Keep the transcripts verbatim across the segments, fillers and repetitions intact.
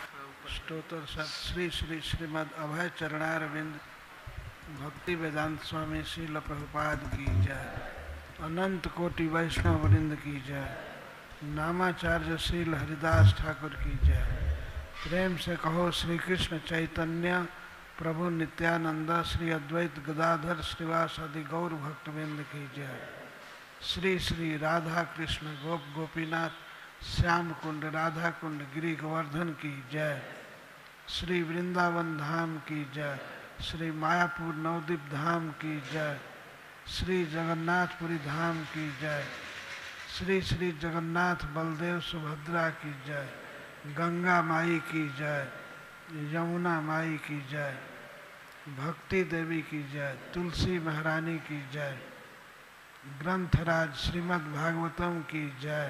स्तोत्र सत श्री श्री श्रीमद अभय चरणारविंद भक्ति वेदांत स्वामी श्रील प्रभुपाद की जय। अनंत कोटि वैष्णव वृंद की जय। नामाचार्य श्रील हरिदास ठाकुर की जय। प्रेम से कहो श्री कृष्ण चैतन्य प्रभु नित्यानंद श्री अद्वैत गदाधर श्रीवासादि गौर भक्तवृंद की जय। श्री श्री राधा कृष्ण गोप गोपीनाथ श्याम कुंड राधा कुंड गिरी गोवर्धन की जय। श्री वृंदावन धाम की जय। श्री मायापुर नवद्वीप धाम की जय। श्री जगन्नाथपुरी धाम की जय। श्री श्री जगन्नाथ बलदेव सुभद्रा की जय। गंगा माई की जय। यमुना माई की जय। भक्ति देवी की जय। तुलसी महारानी की जय। ग्रंथराज श्रीमद् भागवतम की जय।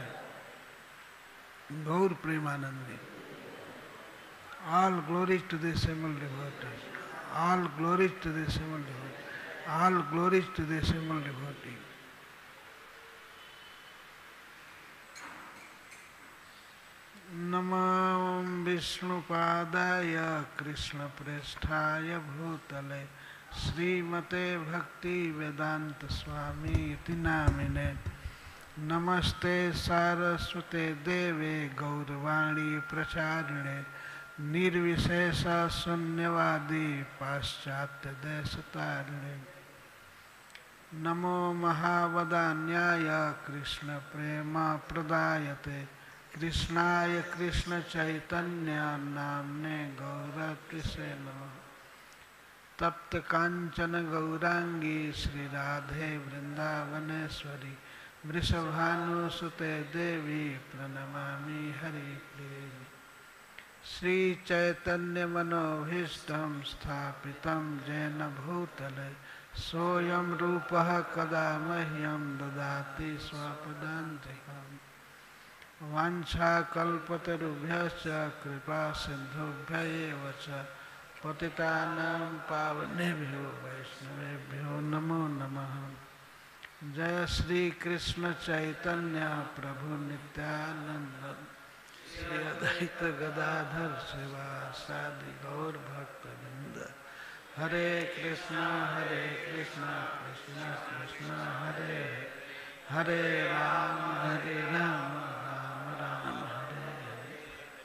गौर Premanandi. All glories to the assembled devotees. All glories to the assembled devotees. All glories to the assembled devotees. नमो विष्णुपादाय कृष्णप्रेष्ठाय भूतले श्रीमते भक्ति वेदांत स्वामी इति नामिने। नमस्ते सारस्वते देवे गौरवाणी प्रचारिणे निर्विशेष शून्यवादी पाश्चात्य देशतारिणे। नमो महावदान्याय कृष्ण प्रेम प्रदायते कृष्णाय कृष्ण चैतन्य नाम्ने गौरतिसे नमः। तप्त कांचन गौरांगी श्री राधे वृंदावनेश्वरी वृषभानुसुते देवी प्रणमामि हरिप्रिये। श्री चैतन्य मनोभीष्टं स्थापितं येन भूतले सोऽयं रूपः कदा मह्यं ददाति स्वपदान्तिकम्। वाञ्छाकल्पतरुभ्यश्च कृपा सिन्धुभ्य एव च पतितानां पावनेभ्यो वैष्णवेभ्यो नमो नमः। जय श्री कृष्ण चैतन्य प्रभु नित्यानंद श्री अद्वैत गदाधर श्रीवासादि गौर भक्तवृंद। हरे कृष्णा हरे कृष्णा कृष्णा कृष्णा हरे हरे राम हरे राम राम राम हरे हरे।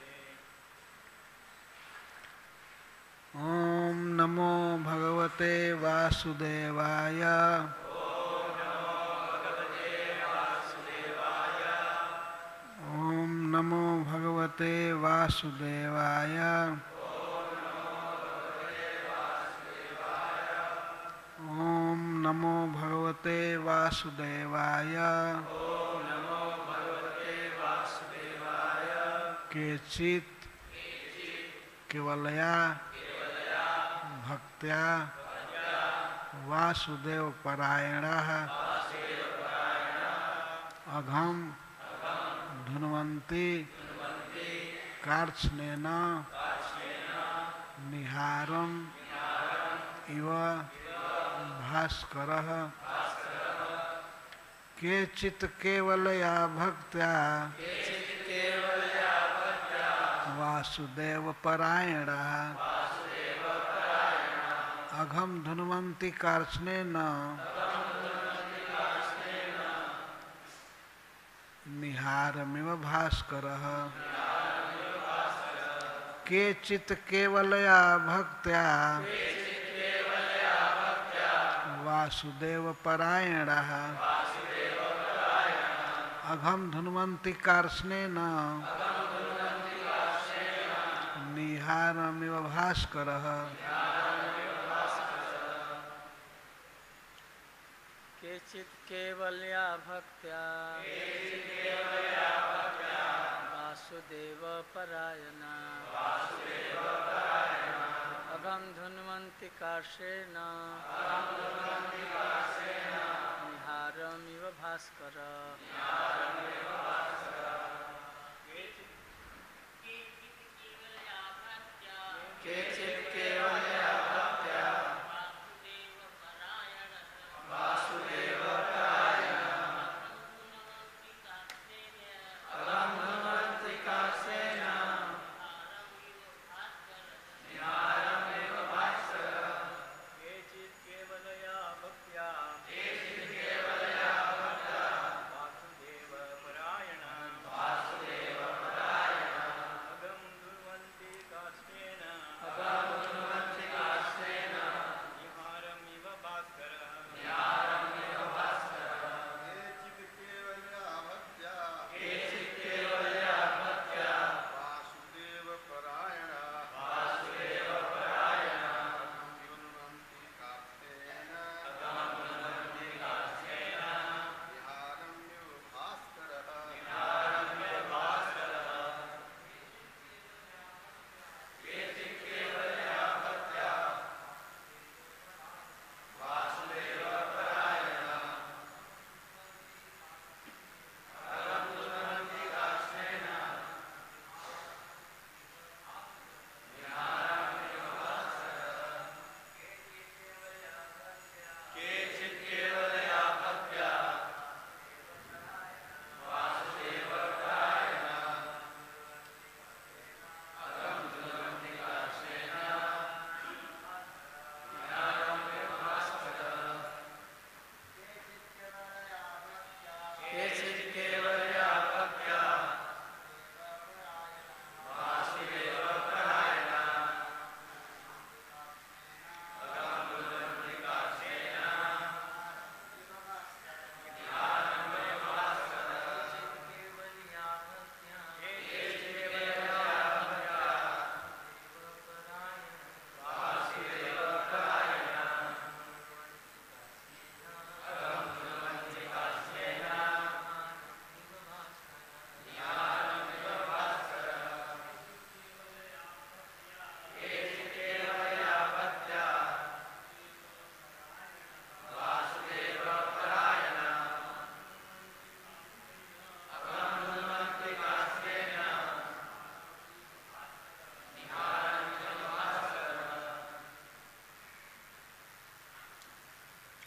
ओम नमो भगवते वासुदेवाय। नमो भगवते वासुदेवाय। ओम नमो भगवते वासुदेवाय। केचित् केवलया भक्त्या वासुदेव परायणः अघम धुन्वन्ति कार्त्स्नेन निहारम् इव भास्करः। केचित् केवलया भक्त्या वासुदेव परायणः अघम धुन्वन्ति कार्त्स्नेन निहारमिव भास्करः। केचित् केवलया भक्त्या वासुदेव परायणः अघम धुन्वन्ति कार्त्स्नेन निहारमिव भास्करः। केचित् केवलया भक्त्या वासुदेव परायणा अघम धुन्वन्ति कार्त्स्नेन निहारमिव भास्करः। केचित् केवलया भक्त्या वासुदेव परायणः अघम धुन्वन्ति कार्त्स्नेन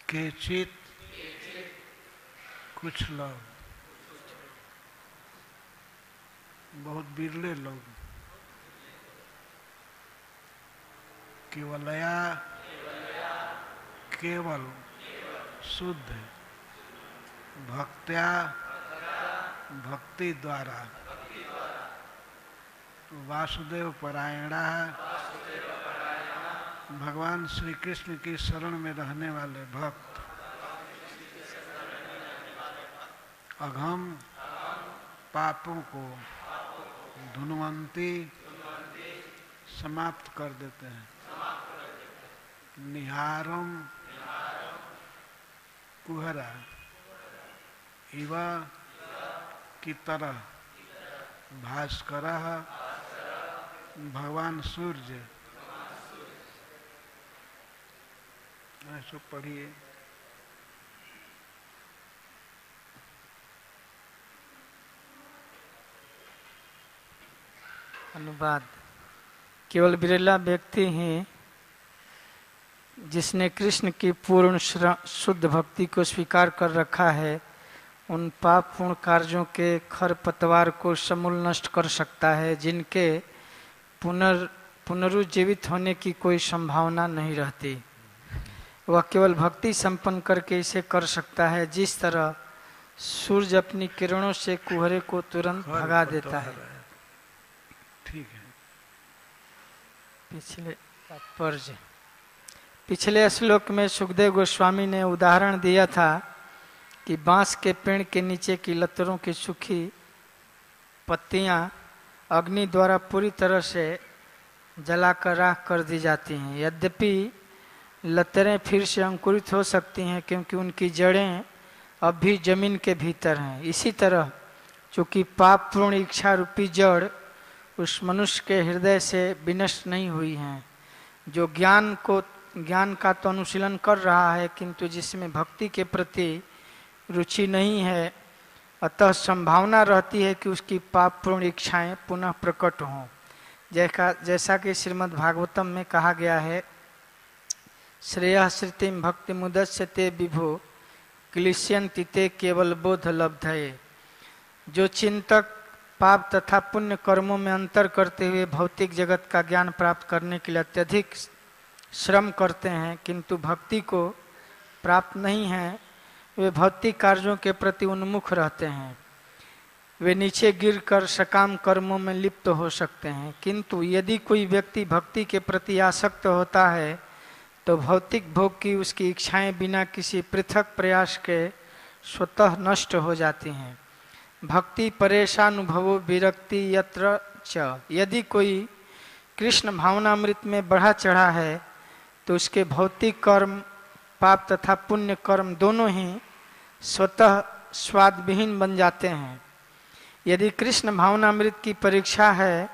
केचित कुछ लोग, बहुत बिरले लोग, केवलया केवल शुद्ध भक्त्या भक्ति द्वारा वासुदेव परायणा भगवान श्री कृष्ण की शरण में रहने वाले भक्त अघम पापों को धुनवंती समाप्त कर देते हैं। निहारम कुहरा इवा की तरह भास्कर भगवान सूर्य। ऐसा पढ़िए। अनुवाद। केवल बिरला व्यक्ति हैं जिसने कृष्ण की पूर्ण शुद्ध भक्ति को स्वीकार कर रखा है, उन पाप पूर्ण कार्यों के खरपतवार को समूल नष्ट कर सकता है, जिनके पुनर् पुनरुज्जीवित होने की कोई संभावना नहीं रहती। वह केवल भक्ति संपन्न करके इसे कर सकता है, जिस तरह सूर्य अपनी किरणों से कुहरे को तुरंत भगा देता है। ठीक है। पिछले तात्पर्य। पिछले श्लोक में सुखदेव गोस्वामी ने उदाहरण दिया था कि बांस के पेड़ के नीचे की लतरों की सूखी पत्तियां अग्नि द्वारा पूरी तरह से जलाकर राख कर दी जाती हैं। यद्यपि लतरें फिर से अंकुरित हो सकती हैं क्योंकि उनकी जड़ें अब भी जमीन के भीतर हैं। इसी तरह चूंकि पाप पूर्ण इच्छा रूपी जड़ उस मनुष्य के हृदय से विनष्ट नहीं हुई हैं, जो ज्ञान को ज्ञान का तो अनुशीलन कर रहा है किंतु जिसमें भक्ति के प्रति रुचि नहीं है, अतः संभावना रहती है कि उसकी पाप पूर्ण इच्छाएं पुनः प्रकट हों। जैसा जैसा कि श्रीमद् भागवतम में कहा गया है, श्रेयः श्रुतिम भक्ति मुदस्यते विभो क्लिश्यन्ति ते केवल बोध लब्धये। जो चिंतक पाप तथा पुण्य कर्मों में अंतर करते हुए भौतिक जगत का ज्ञान प्राप्त करने के लिए अत्यधिक श्रम करते हैं किंतु भक्ति को प्राप्त नहीं है, वे भौतिक कार्यों के प्रति उन्मुख रहते हैं। वे नीचे गिरकर सकाम कर्मों में लिप्त हो सकते हैं। किंतु यदि कोई व्यक्ति भक्ति के प्रति आसक्त होता है तो भौतिक भोग की उसकी इच्छाएं बिना किसी पृथक प्रयास के स्वतः नष्ट हो जाती हैं। भक्ति परेशानुभवो विरक्ति यत्र च। यदि कोई कृष्ण भावनामृत में बढ़ा चढ़ा है तो उसके भौतिक कर्म पाप तथा पुण्य कर्म दोनों ही स्वतः स्वादविहीन बन जाते हैं। यदि कृष्ण भावनामृत की परीक्षा है,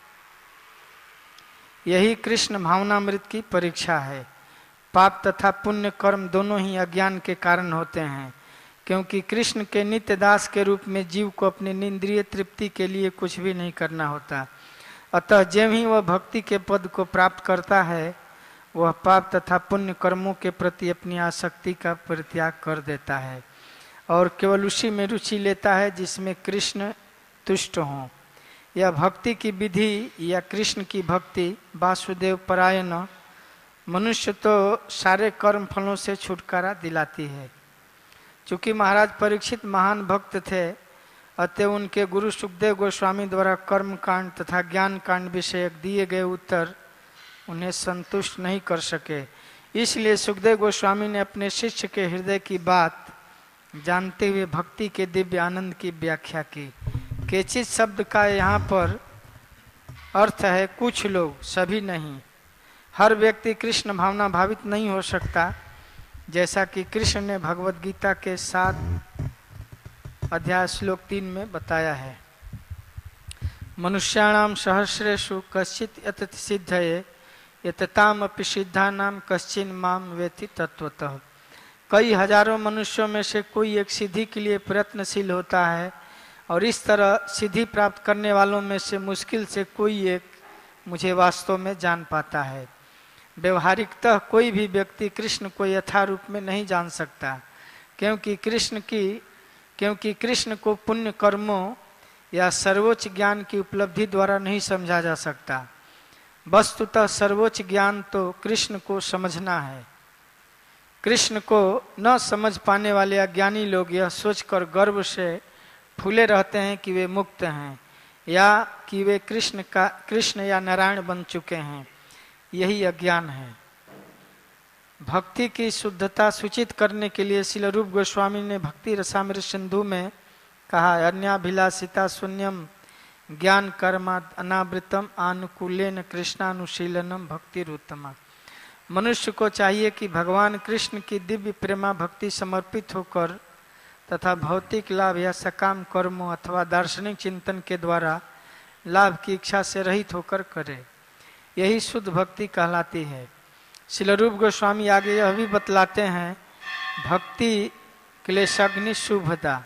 यही कृष्ण भावनामृत की परीक्षा है। पाप तथा पुण्य कर्म दोनों ही अज्ञान के कारण होते हैं, क्योंकि कृष्ण के नित्य दास के रूप में जीव को अपनी इंद्रिय तृप्ति के लिए कुछ भी नहीं करना होता। अतः जब ही वह भक्ति के पद को प्राप्त करता है, वह पाप तथा पुण्य कर्मों के प्रति अपनी आसक्ति का परित्याग कर देता है और केवल उसी में रुचि लेता है जिसमें कृष्ण तुष्ट हों। यह भक्ति की विधि या कृष्ण की भक्ति वासुदेव परायण मनुष्य तो सारे कर्म फलों से छुटकारा दिलाती है। चूंकि महाराज परीक्षित महान भक्त थे, अतः उनके गुरु सुखदेव गोस्वामी द्वारा कर्म कांड तथा ज्ञान कांड विषयक दिए गए उत्तर उन्हें संतुष्ट नहीं कर सके। इसलिए सुखदेव गोस्वामी ने अपने शिष्य के हृदय की बात जानते हुए भक्ति के दिव्य आनंद की व्याख्या की। केचित शब्द का यहाँ पर अर्थ है कुछ लोग, सभी नहीं। हर व्यक्ति कृष्ण भावना भावित नहीं हो सकता, जैसा कि कृष्ण ने भगवत गीता के सात अध्याय श्लोक तीन में बताया है। मनुष्याणाम सहस्रेषु कश्चित् यतति सिद्धये यतताम अपि सिद्धानाम कश्चिन् माम वेति तत्वतः। कई हजारों मनुष्यों में से कोई एक सिद्धि के लिए प्रयत्नशील होता है और इस तरह सिद्धि प्राप्त करने वालों में से मुश्किल से कोई एक मुझे वास्तव में जान पाता है। व्यवहारिकतः कोई भी व्यक्ति कृष्ण को यथारूप में नहीं जान सकता, क्योंकि कृष्ण की क्योंकि कृष्ण को पुण्य कर्मों या सर्वोच्च ज्ञान की उपलब्धि द्वारा नहीं समझा जा सकता। वस्तुतः सर्वोच्च ज्ञान तो कृष्ण को समझना है। कृष्ण को न समझ पाने वाले अज्ञानी लोग यह सोचकर गर्व से फूले रहते हैं कि वे मुक्त हैं या कि वे कृष्ण का कृष्ण या नारायण बन चुके हैं। यही अज्ञान है। भक्ति की शुद्धता सूचित करने के लिए श्रील रूप गोस्वामी ने भक्ति रसामृत सिंधु में कहा, अन्याभिलाषिता शून्यम ज्ञान कर्मा अनावृतम आनुकूलेन कृष्णानुशीलनम भक्ति रूतमा। मनुष्य को चाहिए कि भगवान कृष्ण की दिव्य प्रेमा भक्ति समर्पित होकर तथा भौतिक लाभ या सकाम कर्मों अथवा दार्शनिक चिंतन के द्वारा लाभ की इच्छा से रहित होकर करे। यही शुद्ध भक्ति कहलाती है। श्रील रूप गोस्वामी आगे यह भी बतलाते हैं, भक्ति क्लेशाग्नि शुभदा,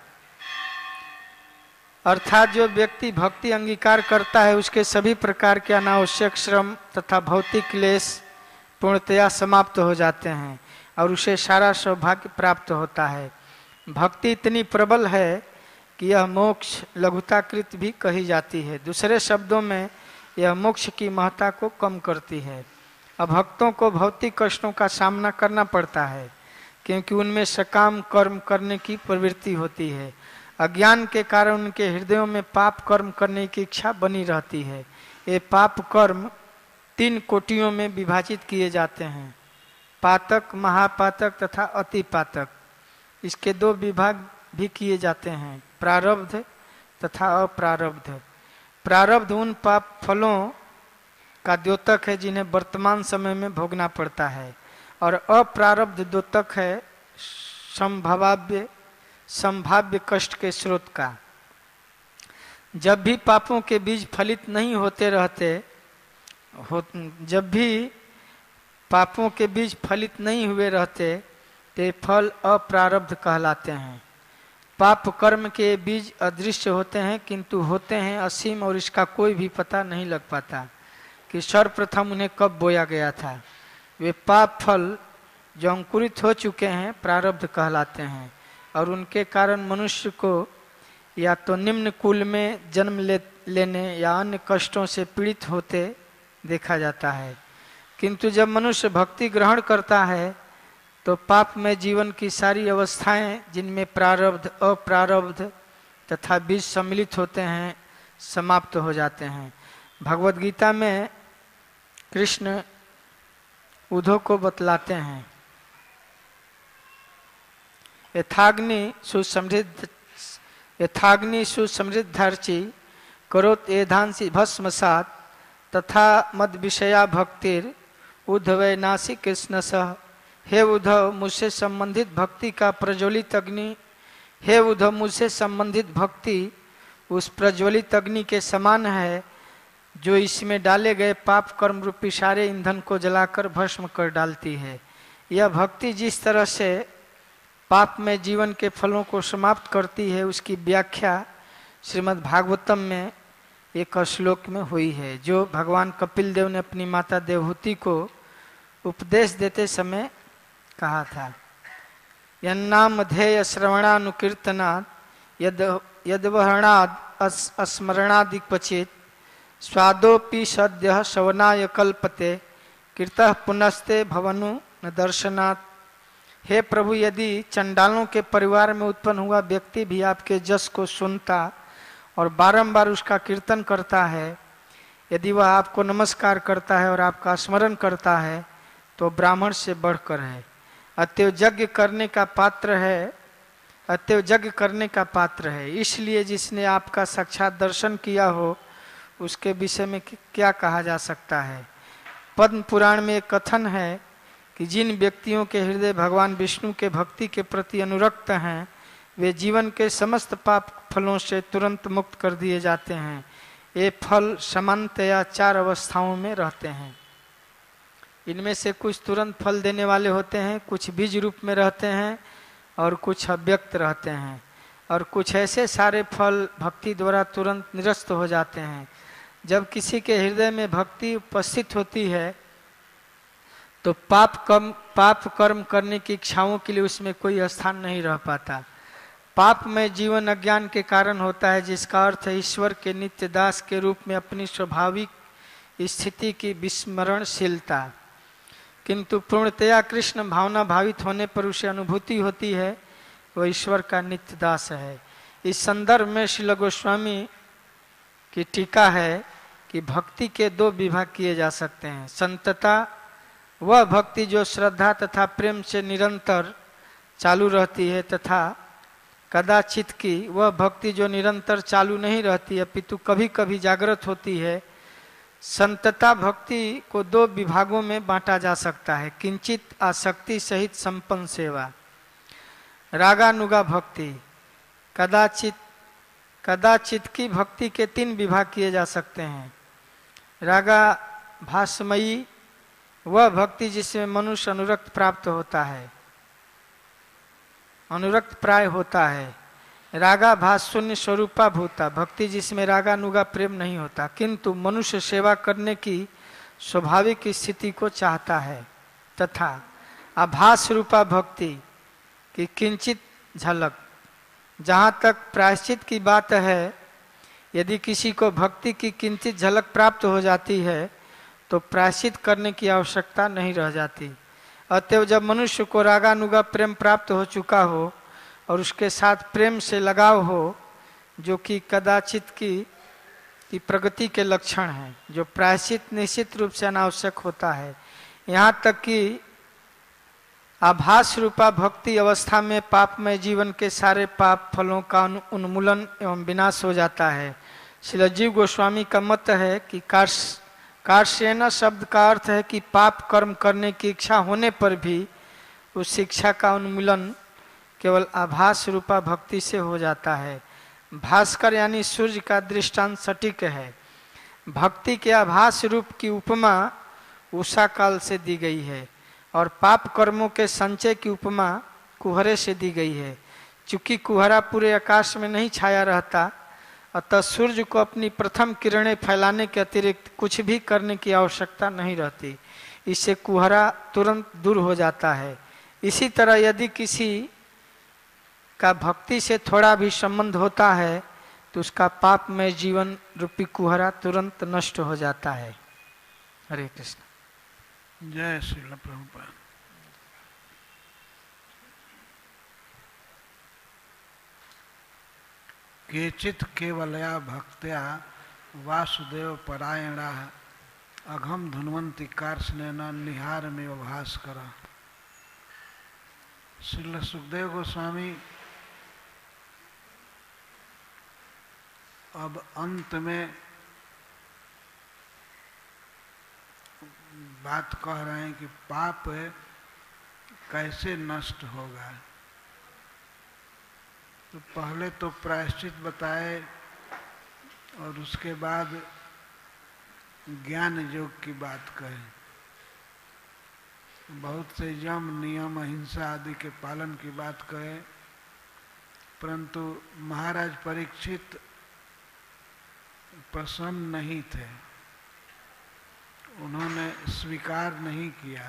अर्थात जो व्यक्ति भक्ति अंगीकार करता है उसके सभी प्रकार के अनावश्यक श्रम तथा भौतिक क्लेश पूर्णतया समाप्त हो जाते हैं और उसे सारा सौभाग्य प्राप्त होता है। भक्ति इतनी प्रबल है कि यह मोक्ष लघुताकृत भी कही जाती है। दूसरे शब्दों में यह मोक्ष की महत्ता को कम करती है। अब भक्तों को भौतिक कष्टों का सामना करना पड़ता है क्योंकि उनमें सकाम कर्म करने की प्रवृत्ति होती है। अज्ञान के कारण उनके हृदयों में पाप कर्म करने की इच्छा बनी रहती है। ये पाप कर्म तीन कोटियों में विभाजित किए जाते हैं, पातक, महापातक तथा अति पातक। इसके दो विभाग भी किए जाते हैं, प्रारब्ध तथा अप्रारब्ध। प्रारब्ध उन पाप फलों का द्योतक है जिन्हें वर्तमान समय में भोगना पड़ता है, और अप्रारब्ध द्योतक है संभाव्य संभाव्य कष्ट के स्रोत का। जब भी पापों के बीज फलित नहीं होते रहते हो, जब भी पापों के बीज फलित नहीं हुए रहते ते फल अप्रारब्ध कहलाते हैं। पाप कर्म के बीज अदृश्य होते हैं किंतु होते हैं असीम और इसका कोई भी पता नहीं लग पाता कि सर्वप्रथम उन्हें कब बोया गया था। वे पाप फल जो अंकुरित हो चुके हैं प्रारब्ध कहलाते हैं और उनके कारण मनुष्य को या तो निम्न कुल में जन्म ले, लेने या अन्य कष्टों से पीड़ित होते देखा जाता है। किंतु जब मनुष्य भक्ति ग्रहण करता है तो पाप में जीवन की सारी अवस्थाएं जिनमें प्रारब्ध अप्रारब्ध तथा बीज सम्मिलित होते हैं समाप्त हो जाते हैं। भगवद गीता में कृष्ण उद्धव को बतलाते हैं, यथाग्नि सुसमृद्ध यथाग्नि सुसमृद्धार्ची करोत एधांसी भस्मसात तथा मद विषया भक्तिर उद्धवै नासी कृष्ण सह। हे उद्धव, मुझसे संबंधित भक्ति का प्रज्वलित अग्नि हे उद्धव मुझसे संबंधित भक्ति उस प्रज्वलित अग्नि के समान है जो इसमें डाले गए पाप कर्म रूपी सारे ईंधन को जलाकर भस्म कर डालती है। यह भक्ति जिस तरह से पाप में जीवन के फलों को समाप्त करती है उसकी व्याख्या श्रीमद् भागवतम में एक श्लोक में हुई है, जो भगवान कपिल देव ने अपनी माता देवहूति को उपदेश देते समय कहा था। यन्नाम ध्येय श्रवणानुकीर्तनाद यद यदवहरणाद अस्मरणादि क्वचित स्वादोपि सद्य शवनाय कल्पते कीर्तः पुनस्ते भवनु न दर्शनात्। हे प्रभु, यदि चंडालों के परिवार में उत्पन्न हुआ व्यक्ति भी आपके जस को सुनता और बारंबार उसका कीर्तन करता है, यदि वह आपको नमस्कार करता है और आपका स्मरण करता है तो ब्राह्मण से बढ़कर है, अतएव यज्ञ करने का पात्र है अतएव यज्ञ करने का पात्र है। इसलिए जिसने आपका साक्षात दर्शन किया हो उसके विषय में क्या कहा जा सकता है। पद्म पुराण में एक कथन है कि जिन व्यक्तियों के हृदय भगवान विष्णु के भक्ति के प्रति अनुरक्त हैं वे जीवन के समस्त पाप फलों से तुरंत मुक्त कर दिए जाते हैं। ये फल सामान्यतया चार अवस्थाओं में रहते हैं। इनमें से कुछ तुरंत फल देने वाले होते हैं, कुछ बीज रूप में रहते हैं और कुछ अव्यक्त रहते हैं, और कुछ ऐसे सारे फल भक्ति द्वारा तुरंत निरस्त हो जाते हैं। जब किसी के हृदय में भक्ति उपस्थित होती है तो पाप कर्म पाप कर्म करने की इच्छाओं के लिए उसमें कोई स्थान नहीं रह पाता। पाप में जीवन अज्ञान के कारण होता है, जिसका अर्थ है ईश्वर के नित्य दास के रूप में अपनी स्वाभाविक स्थिति की विस्मरणशीलता। किंतु पूर्णतया कृष्ण भावना भावित होने पर उसे अनुभूति होती है वह ईश्वर का नित्य दास है। इस संदर्भ में श्रील गोस्वामी की टीका है कि भक्ति के दो विभाग किए जा सकते हैं। संतता वह भक्ति जो श्रद्धा तथा प्रेम से निरंतर चालू रहती है, तथा कदाचित की वह भक्ति जो निरंतर चालू नहीं रहती अपितु कभी कभी जागृत होती है। संतता भक्ति को दो विभागों में बांटा जा सकता है, किंचित आसक्ति सहित संपन्न सेवा, रागानुगा भक्ति। कदाचित कदाचित की भक्ति के तीन विभाग किए जा सकते हैं। रागा भासमयी वह भक्ति जिसमें मनुष्य अनुरक्त प्राप्त होता है, अनुरक्त प्राय होता है। रागा भास शून्य स्वरूपा भूता भक्ति जिसमें रागानुगा प्रेम नहीं होता, किंतु मनुष्य सेवा करने की स्वाभाविक स्थिति को चाहता है। तथा आभास रूपा भक्ति की किंचित झलक। जहाँ तक प्रायश्चित की बात है, यदि किसी को भक्ति की किंचित झलक प्राप्त हो जाती है तो प्रायश्चित करने की आवश्यकता नहीं रह जाती। अतएव जब मनुष्य को रागानुगा प्रेम प्राप्त हो चुका हो और उसके साथ प्रेम से लगाव हो, जो कि कदाचित की, की प्रगति के लक्षण हैं, जो प्रायश्चित निश्चित रूप से अनावश्यक होता है। यहाँ तक कि आभास रूपा भक्ति अवस्था में पाप में जीवन के सारे पाप फलों का उन्मूलन एवं विनाश हो जाता है। श्रील जीव गोस्वामी का मत है कि कार्श कार्शेन शब्द का अर्थ है कि पाप कर्म करने की इच्छा होने पर भी उस इच्छा का उन्मूलन केवल आभास रूपा भक्ति से हो जाता है। भास्कर यानी सूर्य का दृष्टांत सटीक है। भक्ति के आभास रूप की उपमा उषा काल से दी गई है और पाप कर्मों के संचय की उपमा कुहरे से दी गई है। चूंकि कुहरा पूरे आकाश में नहीं छाया रहता, अतः सूर्य को अपनी प्रथम किरणें फैलाने के अतिरिक्त कुछ भी करने की आवश्यकता नहीं रहती। इससे कुहरा तुरंत दूर हो जाता है। इसी तरह यदि किसी का भक्ति से थोड़ा भी संबंध होता है तो उसका पाप में जीवन रूपी कुहरा तुरंत नष्ट हो जाता है। हरे कृष्ण। जय श्रील प्रभुपाद। केचित केवलया भक्त्या वासुदेव परायणा अघम धुन्वंती कार्ष्णेन निहार में भास्कर। श्रील सुखदेव गोस्वामी अब अंत में बात कह रहे हैं कि पाप कैसे नष्ट होगा। तो पहले तो प्रायश्चित बताए और उसके बाद ज्ञान योग की बात कहे। बहुत से यम नियम अहिंसा आदि के पालन की बात कहे, परंतु महाराज परीक्षित प्रसन्न नहीं थे, उन्होंने स्वीकार नहीं किया।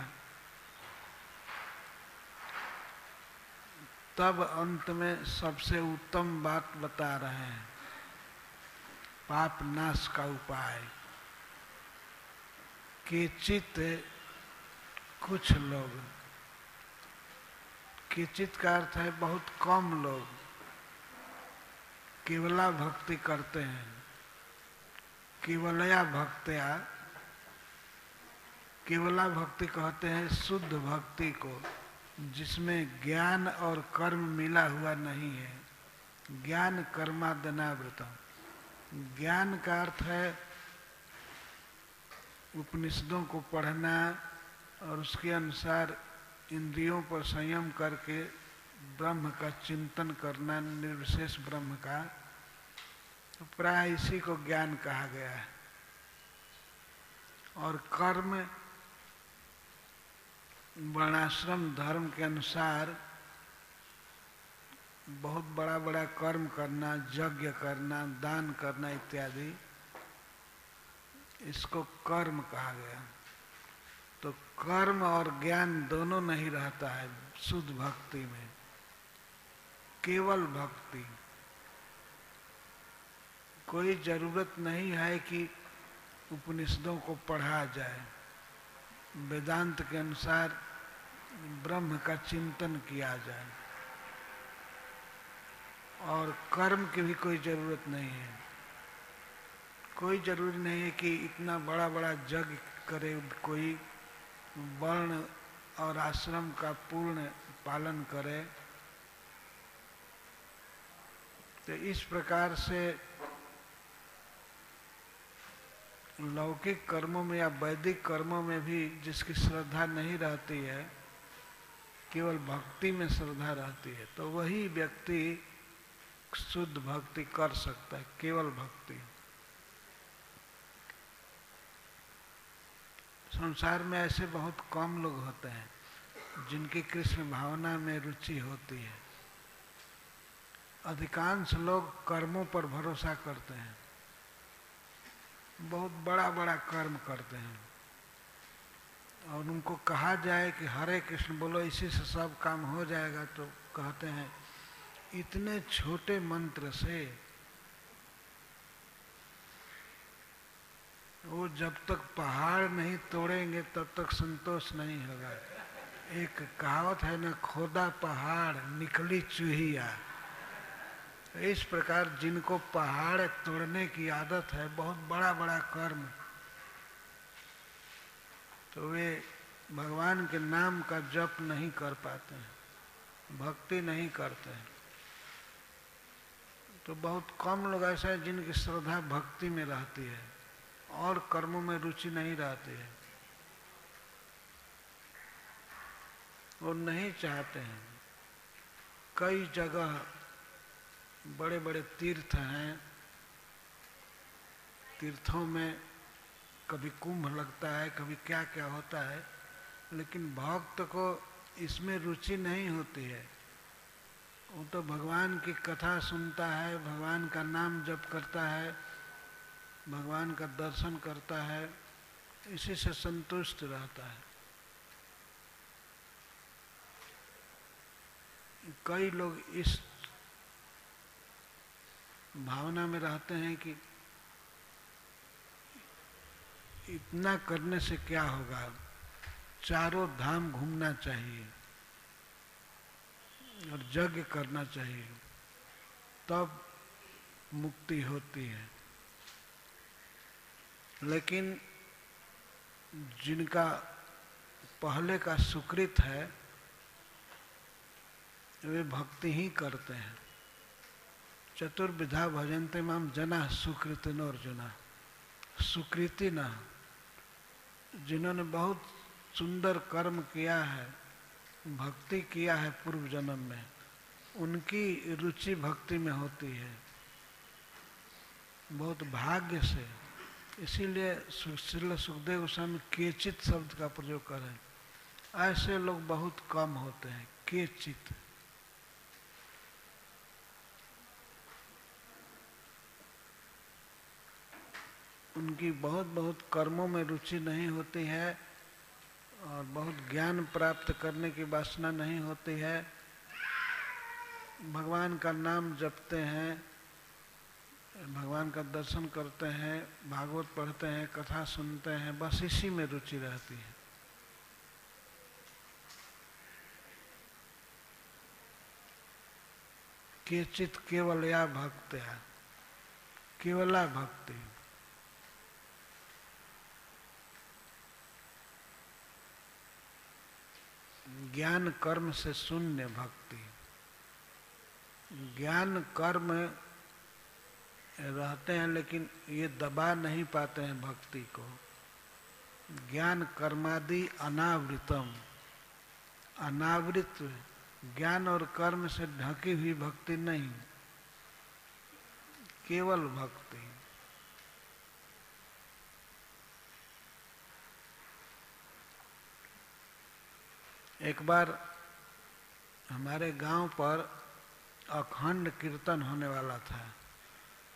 तब अंत में सबसे उत्तम बात बता रहे हैं, पाप नाश का उपाय। केचित कुछ लोग, केचित का अर्थ है बहुत कम लोग केवला भक्ति करते हैं। केवलया भक्त्या, केवला भक्ति कहते हैं शुद्ध भक्ति को, जिसमें ज्ञान और कर्म मिला हुआ नहीं है। ज्ञान कर्मादनावृतम। ज्ञान का अर्थ है उपनिषदों को पढ़ना और उसके अनुसार इंद्रियों पर संयम करके ब्रह्म का चिंतन करना, निर्विशेष ब्रह्म का। तो प्राय इसी को ज्ञान कहा गया है। और कर्म वर्णाश्रम धर्म के अनुसार बहुत बड़ा बड़ा कर्म करना, यज्ञ करना, दान करना इत्यादि, इसको कर्म कहा गया। तो तो कर्म और ज्ञान दोनों नहीं रहता है शुद्ध भक्ति में, केवल भक्ति। कोई जरूरत नहीं है कि उपनिषदों को पढ़ा जाए, वेदांत के अनुसार ब्रह्म का चिंतन किया जाए, और कर्म की भी कोई जरूरत नहीं है। कोई जरूरी नहीं है कि इतना बड़ा बड़ा जग करे, कोई वर्ण और आश्रम का पूर्ण पालन करे। तो इस प्रकार से लौकिक कर्मों में या वैदिक कर्मों में भी जिसकी श्रद्धा नहीं रहती है, केवल भक्ति में श्रद्धा रहती है, तो वही व्यक्ति शुद्ध भक्ति कर सकता है, केवल भक्ति। संसार में ऐसे बहुत कम लोग होते हैं जिनकी कृष्ण भावना में रुचि होती है। अधिकांश लोग कर्मों पर भरोसा करते हैं, बहुत बड़ा बड़ा कर्म करते हैं, और उनको कहा जाए कि हरे कृष्ण बोलो, इसी से सब काम हो जाएगा, तो कहते हैं इतने छोटे मंत्र से वो जब तक पहाड़ नहीं तोड़ेंगे तब तक संतोष नहीं होगा। एक कहावत है ना, खोदा पहाड़ निकली चूहिया। इस प्रकार जिनको पहाड़ तोड़ने की आदत है, बहुत बड़ा बड़ा कर्म, तो वे भगवान के नाम का जप नहीं कर पाते हैं, भक्ति नहीं करते हैं। तो बहुत कम लोग ऐसे हैं जिनकी श्रद्धा भक्ति में रहती है और कर्मों में रुचि नहीं रहती है। वो नहीं चाहते हैं। कई जगह बड़े बड़े तीर्थ हैं, तीर्थों में कभी कुंभ लगता है, कभी क्या क्या होता है, लेकिन भक्त को इसमें रुचि नहीं होती है। वो तो भगवान की कथा सुनता है, भगवान का नाम जप करता है, भगवान का दर्शन करता है, इसी से संतुष्ट रहता है। कई लोग इस भावना में रहते हैं कि इतना करने से क्या होगा, चारों धाम घूमना चाहिए और यज्ञ करना चाहिए, तब मुक्ति होती है। लेकिन जिनका पहले का सुकृत है, वे भक्ति ही करते हैं। चतुर्विधा भजन्ते माम जना सुकृतिनोर्जुना, सुकृति न, जिन्होंने बहुत सुंदर कर्म किया है, भक्ति किया है पूर्व जन्म में, उनकी रुचि भक्ति में होती है, बहुत भाग्य से। इसीलिए श्रील सुखदेव गोस्वामी केचित शब्द का प्रयोग करें। ऐसे लोग बहुत कम होते हैं, केचित। उनकी बहुत बहुत कर्मों में रुचि नहीं होती है और बहुत ज्ञान प्राप्त करने की वासना नहीं होती है। भगवान का नाम जपते हैं, भगवान का दर्शन करते हैं, भागवत पढ़ते हैं, कथा सुनते हैं, बस इसी में रुचि रहती है। केचित केवलया भक्त्या, केवला भक्ति। ज्ञान कर्म से शून्य भक्ति। ज्ञान कर्म रहते हैं लेकिन ये दबा नहीं पाते हैं भक्ति को। ज्ञान कर्मादि अनावृतम, अनावृत ज्ञान और कर्म से ढकी हुई भक्ति नहीं, केवल भक्ति। एक बार हमारे गांव पर अखंड कीर्तन होने वाला था,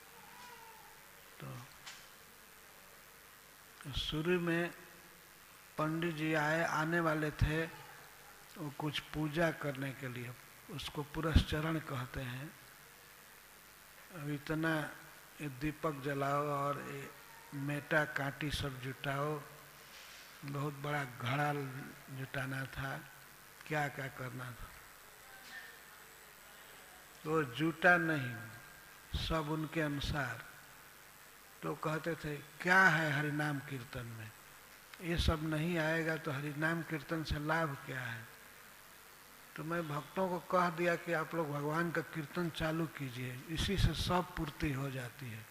तो शुरू में पंडित जी आए आने वाले थे वो कुछ पूजा करने के लिए, उसको पुरस्चरण कहते हैं। अब इतना ये दीपक जलाओ और ये मेटा कांटी सब जुटाओ, बहुत बड़ा घड़ा जुटाना था, क्या क्या करना था, तो जुटा नहीं सब उनके अनुसार। तो कहते थे क्या है हरिनाम कीर्तन में, ये सब नहीं आएगा तो हरिनाम कीर्तन से लाभ क्या है। तो मैं भक्तों को कह दिया कि आप लोग भगवान का कीर्तन चालू कीजिए, इसी से सब पूर्ति हो जाती है।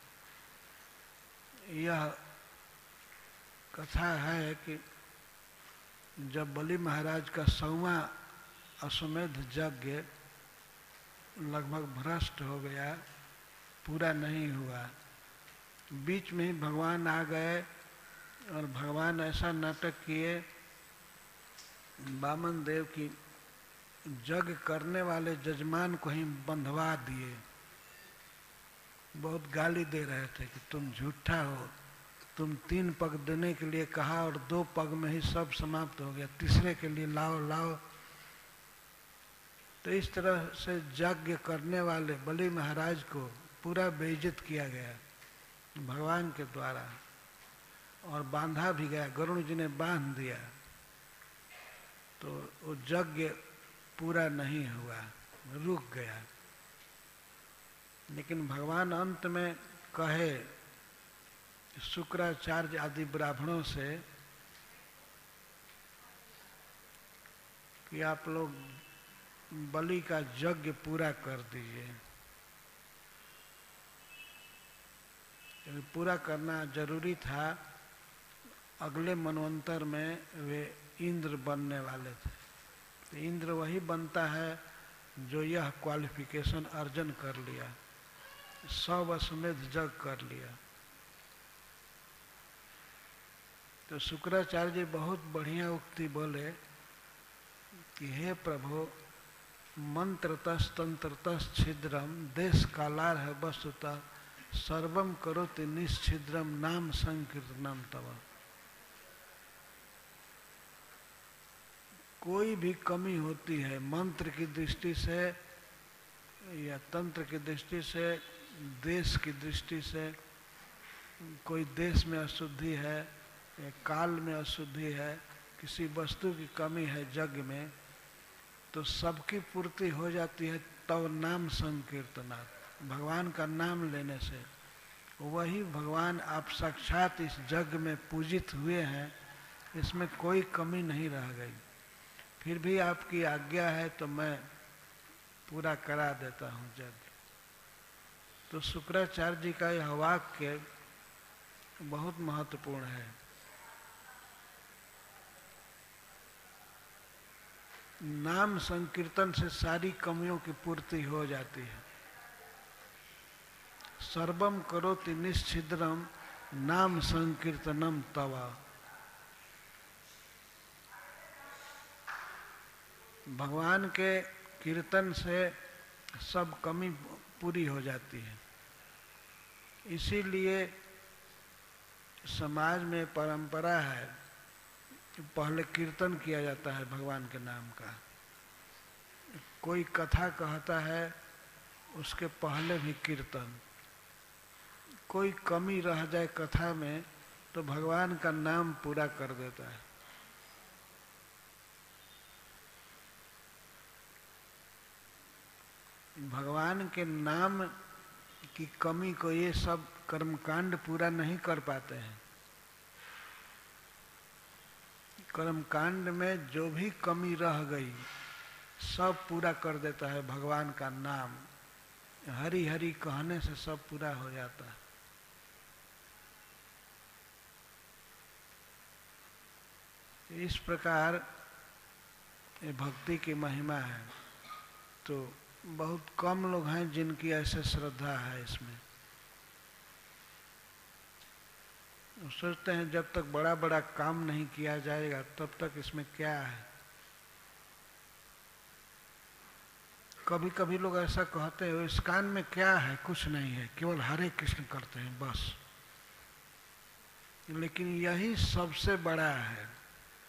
यह कथा है कि जब बलि महाराज का सौवां अश्वमेध यज्ञ लगभग भ्रष्ट हो गया, पूरा नहीं हुआ, बीच में ही भगवान आ गए और भगवान ऐसा नाटक किए, वामन देव की यज्ञ करने वाले जजमान को ही बंधवा दिए। बहुत गाली दे रहे थे कि तुम झूठा हो, तुम तीन पग देने के लिए कहा और दो पग में ही सब समाप्त हो गया, तीसरे के लिए लाओ लाओ। तो इस तरह से यज्ञ करने वाले बलि महाराज को पूरा बेइज्जत किया गया भगवान के द्वारा, और बांधा भी गया, गरुड़ जी ने बांध दिया। तो वो यज्ञ पूरा नहीं हुआ, रुक गया। लेकिन भगवान अंत में कहे शुक्राचार्य आदि ब्राह्मणों से कि आप लोग बलि का यज्ञ पूरा कर दीजिए। पूरा करना जरूरी था, अगले मनवंतर में वे इंद्र बनने वाले थे। तो इंद्र वही बनता है जो यह क्वालिफिकेशन अर्जन कर लिया, सब अश्वमेध यज्ञ कर लिया। तो शुक्राचार्य जी बहुत बढ़िया उक्ति बोले कि हे प्रभु, मंत्रतस् तंत्रतस् छिद्रम देश कालार है वस्तुतः सर्वम करोति निश्छिद्रम नाम संकीर्तनम तव। कोई भी कमी होती है मंत्र की दृष्टि से या तंत्र की दृष्टि से, देश की दृष्टि से, कोई देश में अशुद्धि है या काल में अशुद्धि है, किसी वस्तु की कमी है यज्ञ में, तो सबकी पूर्ति हो जाती है तब नाम संकीर्तनात्, भगवान का नाम लेने से। वही भगवान आप साक्षात इस यज्ञ में पूजित हुए हैं, इसमें कोई कमी नहीं रह गई। फिर भी आपकी आज्ञा है तो मैं पूरा करा देता हूँ यज्ञ। तो शुक्राचार्य जी का यह वाक्य बहुत महत्वपूर्ण है। नाम संकीर्तन से सारी कमियों की पूर्ति हो जाती है। सर्वम करोति निश्छिद्रम नाम संकीर्तनम तवा। भगवान के कीर्तन से सब कमी पूरी हो जाती है। इसीलिए समाज में परंपरा है कि पहले कीर्तन किया जाता है भगवान के नाम का। कोई कथा कहता है उसके पहले भी कीर्तन। कोई कमी रह जाए कथा में तो भगवान का नाम पूरा कर देता है। भगवान के नाम की कमी को ये सब कर्मकांड पूरा नहीं कर पाते हैं। कर्मकांड में जो भी कमी रह गई सब पूरा कर देता है भगवान का नाम। हरि हरि कहने से सब पूरा हो जाता है। इस प्रकार ये भक्ति की महिमा है। तो बहुत कम लोग हैं जिनकी ऐसे श्रद्धा है इसमें। सोचते हैं जब तक बड़ा बड़ा काम नहीं किया जाएगा तब तक इसमें क्या है। कभी कभी लोग ऐसा कहते हैं ISKCON में क्या है, कुछ नहीं है, केवल हरे कृष्ण करते हैं बस। लेकिन यही सबसे बड़ा है।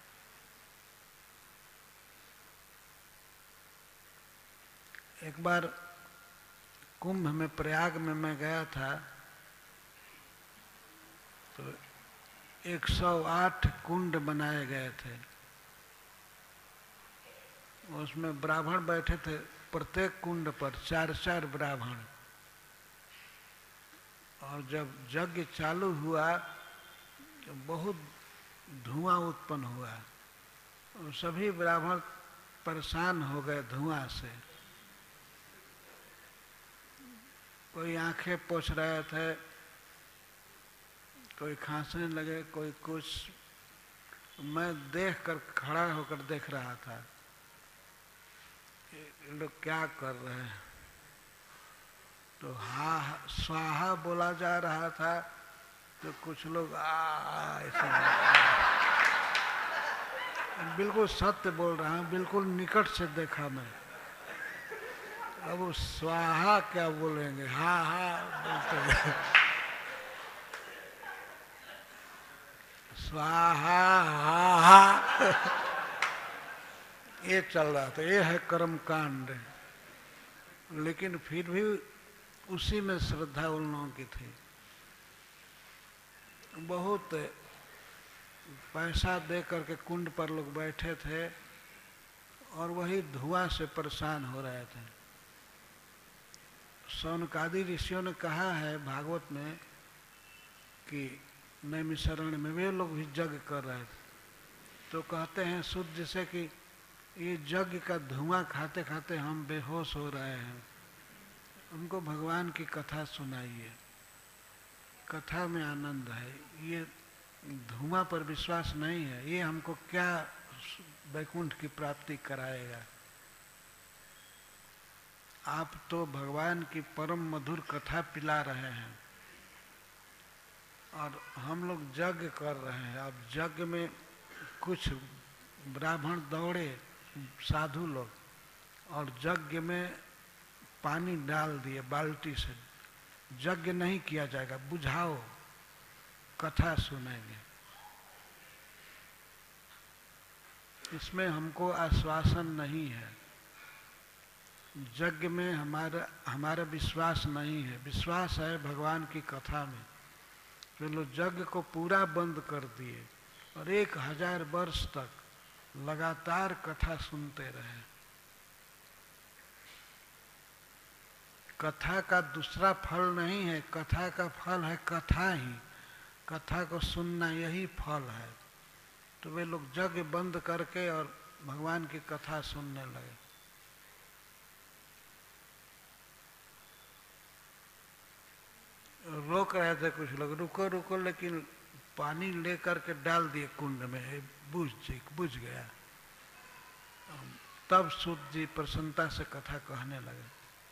एक बार कुंभ में प्रयाग में मैं गया था, तो एक सौ आठ कुंड बनाए गए थे। उसमें ब्राह्मण बैठे थे, प्रत्येक कुंड पर चार चार ब्राह्मण। और जब यज्ञ चालू हुआ तो बहुत धुआं उत्पन्न हुआ और सभी ब्राह्मण परेशान हो गए धुआं से। कोई आंखें पोंछ रहे थे, कोई खांसने लगे, कोई कुछ। मैं देख कर खड़ा होकर देख रहा था ये लोग क्या कर रहे हैं। तो हा स्वाहा बोला जा रहा था, तो कुछ लोग आ ऐसे बिल्कुल सत्य बोल रहा हूँ, बिल्कुल निकट से देखा मैं। अब वो स्वाहा क्या बोलेंगे, हा हा बोलते स्वाहा हा हा ये चल रहा था। ये है कर्म कांड। लेकिन फिर भी उसी में श्रद्धा उन लोगों की थी। बहुत पैसा दे करके कुंड पर लोग बैठे थे और वही धुआं से परेशान हो रहे थे। शौनकादि ऋषियों ने कहा है भागवत में कि नैमिषारण्य में वे लोग भी यज्ञ कर रहे थे, तो कहते हैं शुद्ध से कि ये यज्ञ का धुआं खाते खाते हम बेहोश हो रहे हैं, उनको भगवान की कथा सुनाइए, कथा में आनंद है। ये धुआं पर विश्वास नहीं है, ये हमको क्या वैकुंठ की प्राप्ति कराएगा। आप तो भगवान की परम मधुर कथा पिला रहे हैं और हम लोग यज्ञ कर रहे हैं। अब यज्ञ में कुछ ब्राह्मण दौड़े, साधु लोग, और यज्ञ में पानी डाल दिए बाल्टी से। यज्ञ नहीं किया जाएगा, बुझाओ, कथा सुनेंगे। इसमें हमको आश्वासन नहीं है। यज्ञ में हमारा हमारा विश्वास नहीं है। विश्वास है भगवान की कथा में। वे लोग यज्ञ को पूरा बंद कर दिए और एक हजार वर्ष तक लगातार कथा सुनते रहे। कथा का दूसरा फल नहीं है, कथा का फल है कथा ही। कथा को सुनना यही फल है। तो वे लोग यज्ञ बंद करके और भगवान की कथा सुनने लगे। रोक रहे थे कुछ लोग, रुको रुको, लेकिन पानी लेकर के डाल दिए कुंड में, बुझ बुझ गया। तब सूत जी प्रसन्नता से कथा कहने लगे।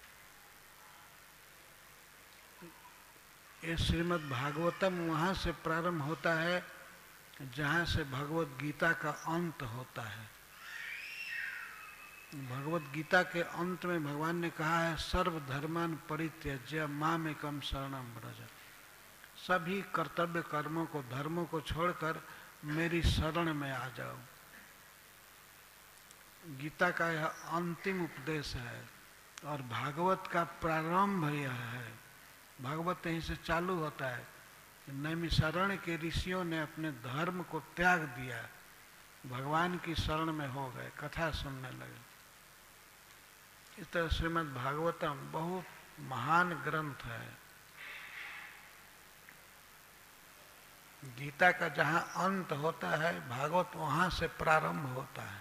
ये श्रीमद् भागवतम वहां से प्रारंभ होता है जहां से भगवत गीता का अंत होता है। भगवत गीता के अंत में भगवान ने कहा है, सर्व धर्मान परित्यज्य माम एकम शरणम व्रज। सभी कर्तव्य कर्मों को, धर्मों को छोड़कर मेरी शरण में आ जाओ। गीता का यह अंतिम उपदेश है और भागवत का प्रारंभ यह है। भागवत यहीं से चालू होता है। नैमिषारण्य के ऋषियों ने अपने धर्म को त्याग दिया, भगवान की शरण में हो गए, कथा सुनने लगे। इस तरह श्रीमद् भागवतम बहुत महान ग्रंथ है। गीता का जहां अंत होता है, भागवत वहां से प्रारंभ होता है।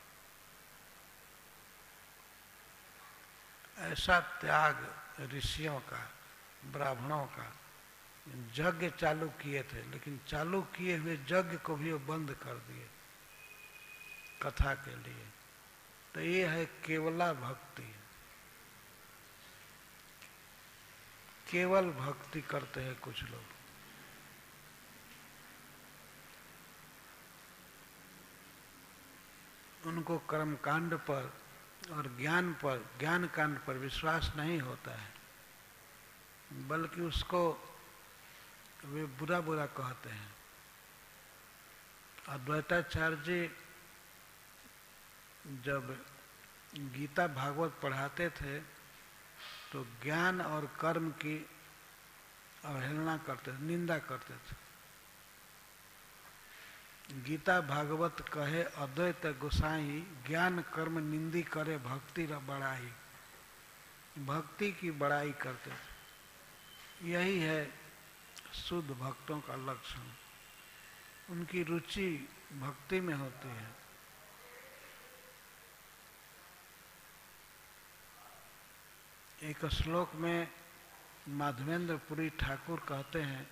ऐसा त्याग ऋषियों का, ब्राह्मणों का। यज्ञ चालू किए थे, लेकिन चालू किए हुए यज्ञ को भी वो बंद कर दिए कथा के लिए। तो ये है केवला भक्ति। केवल भक्ति करते हैं कुछ लोग। उनको कर्म कांड पर और ज्ञान पर, ज्ञान कांड पर विश्वास नहीं होता है, बल्कि उसको वे बुरा बुरा कहते हैं। अद्वैताचार्य जी जब गीता भागवत पढ़ाते थे तो ज्ञान और कर्म की अवहेलना करते थे, निंदा करते थे। गीता भागवत कहे अद्वैत गोसाई, ज्ञान कर्म निंदी करे भक्ति र बड़ाई। भक्ति की बड़ाई करते थे। यही है शुद्ध भक्तों का लक्षण। उनकी रुचि भक्ति में होती है। एक श्लोक में माधवेंद्रपुरी ठाकुर कहते हैं,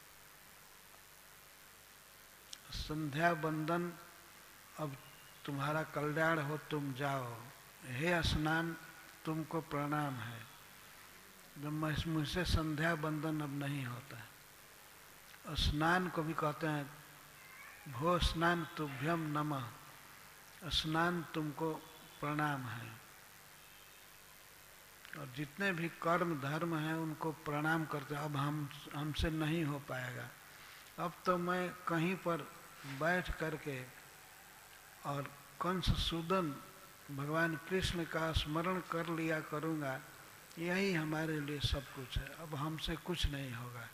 संध्या बंदन अब तुम्हारा कल्याण हो, तुम जाओ। हे स्नान, तुमको प्रणाम है। जब मुझसे संध्या बंदन अब नहीं होता है। स्नान को भी कहते हैं, भो स्नान तुभ्यम नमः, स्नान तुमको प्रणाम है। और जितने भी कर्म धर्म हैं उनको प्रणाम करते हैं। अब हम हमसे नहीं हो पाएगा। अब तो मैं कहीं पर बैठ करके और कंस सूदन भगवान कृष्ण का स्मरण कर लिया करूँगा, यही हमारे लिए सब कुछ है। अब हमसे कुछ नहीं होगा।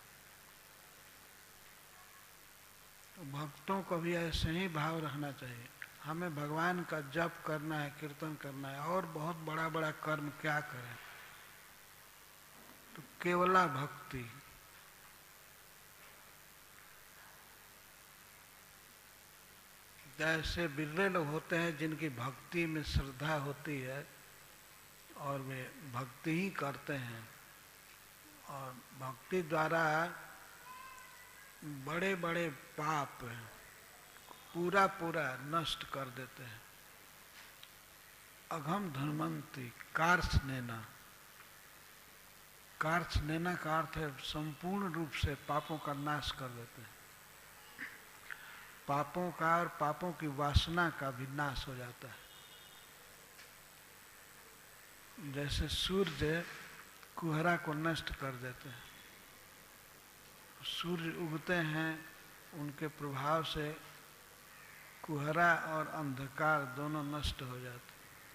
भक्तों को भी ऐसे ही भाव रखना चाहिए। हमें भगवान का जप करना है, कीर्तन करना है, और बहुत बड़ा बड़ा कर्म क्या करें। तो केवला भक्ति, ऐसे बिरले लोग होते हैं जिनकी भक्ति में श्रद्धा होती है और वे भक्ति ही करते हैं और भक्ति द्वारा बड़े बड़े पाप पूरा पूरा नष्ट कर देते हैं। अघम धर्मंती कार्त्स्नेना, कार्त्स्नेना का अर्थ है संपूर्ण रूप से पापों का नाश कर देते हैं। पापों का और पापों की वासना का भी नाश हो जाता है। जैसे सूर्य कुहरा को नष्ट कर देते हैं। सूर्य उगते हैं, उनके प्रभाव से कुहरा और अंधकार दोनों नष्ट हो जाते।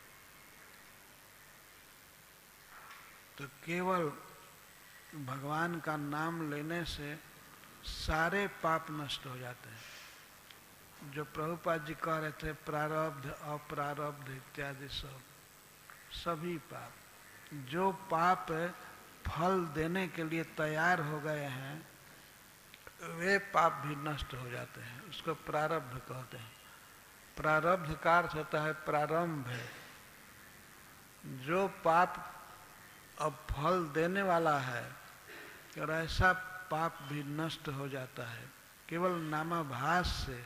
तो केवल भगवान का नाम लेने से सारे पाप नष्ट हो जाते हैं। जो प्रभुपाद जी कह रहे थे, प्रारब्ध अप्रारब्ध इत्यादि सब सभी पाप, जो पाप फल देने के लिए तैयार हो गए हैं वे पाप भी नष्ट हो जाते हैं। उसको प्रारब्ध कहते हैं। प्रारब्ध का अर्थ होता है प्रारंभ है। जो पाप अब फल देने वाला है और ऐसा पाप भी नष्ट हो जाता है केवल नामाभास से।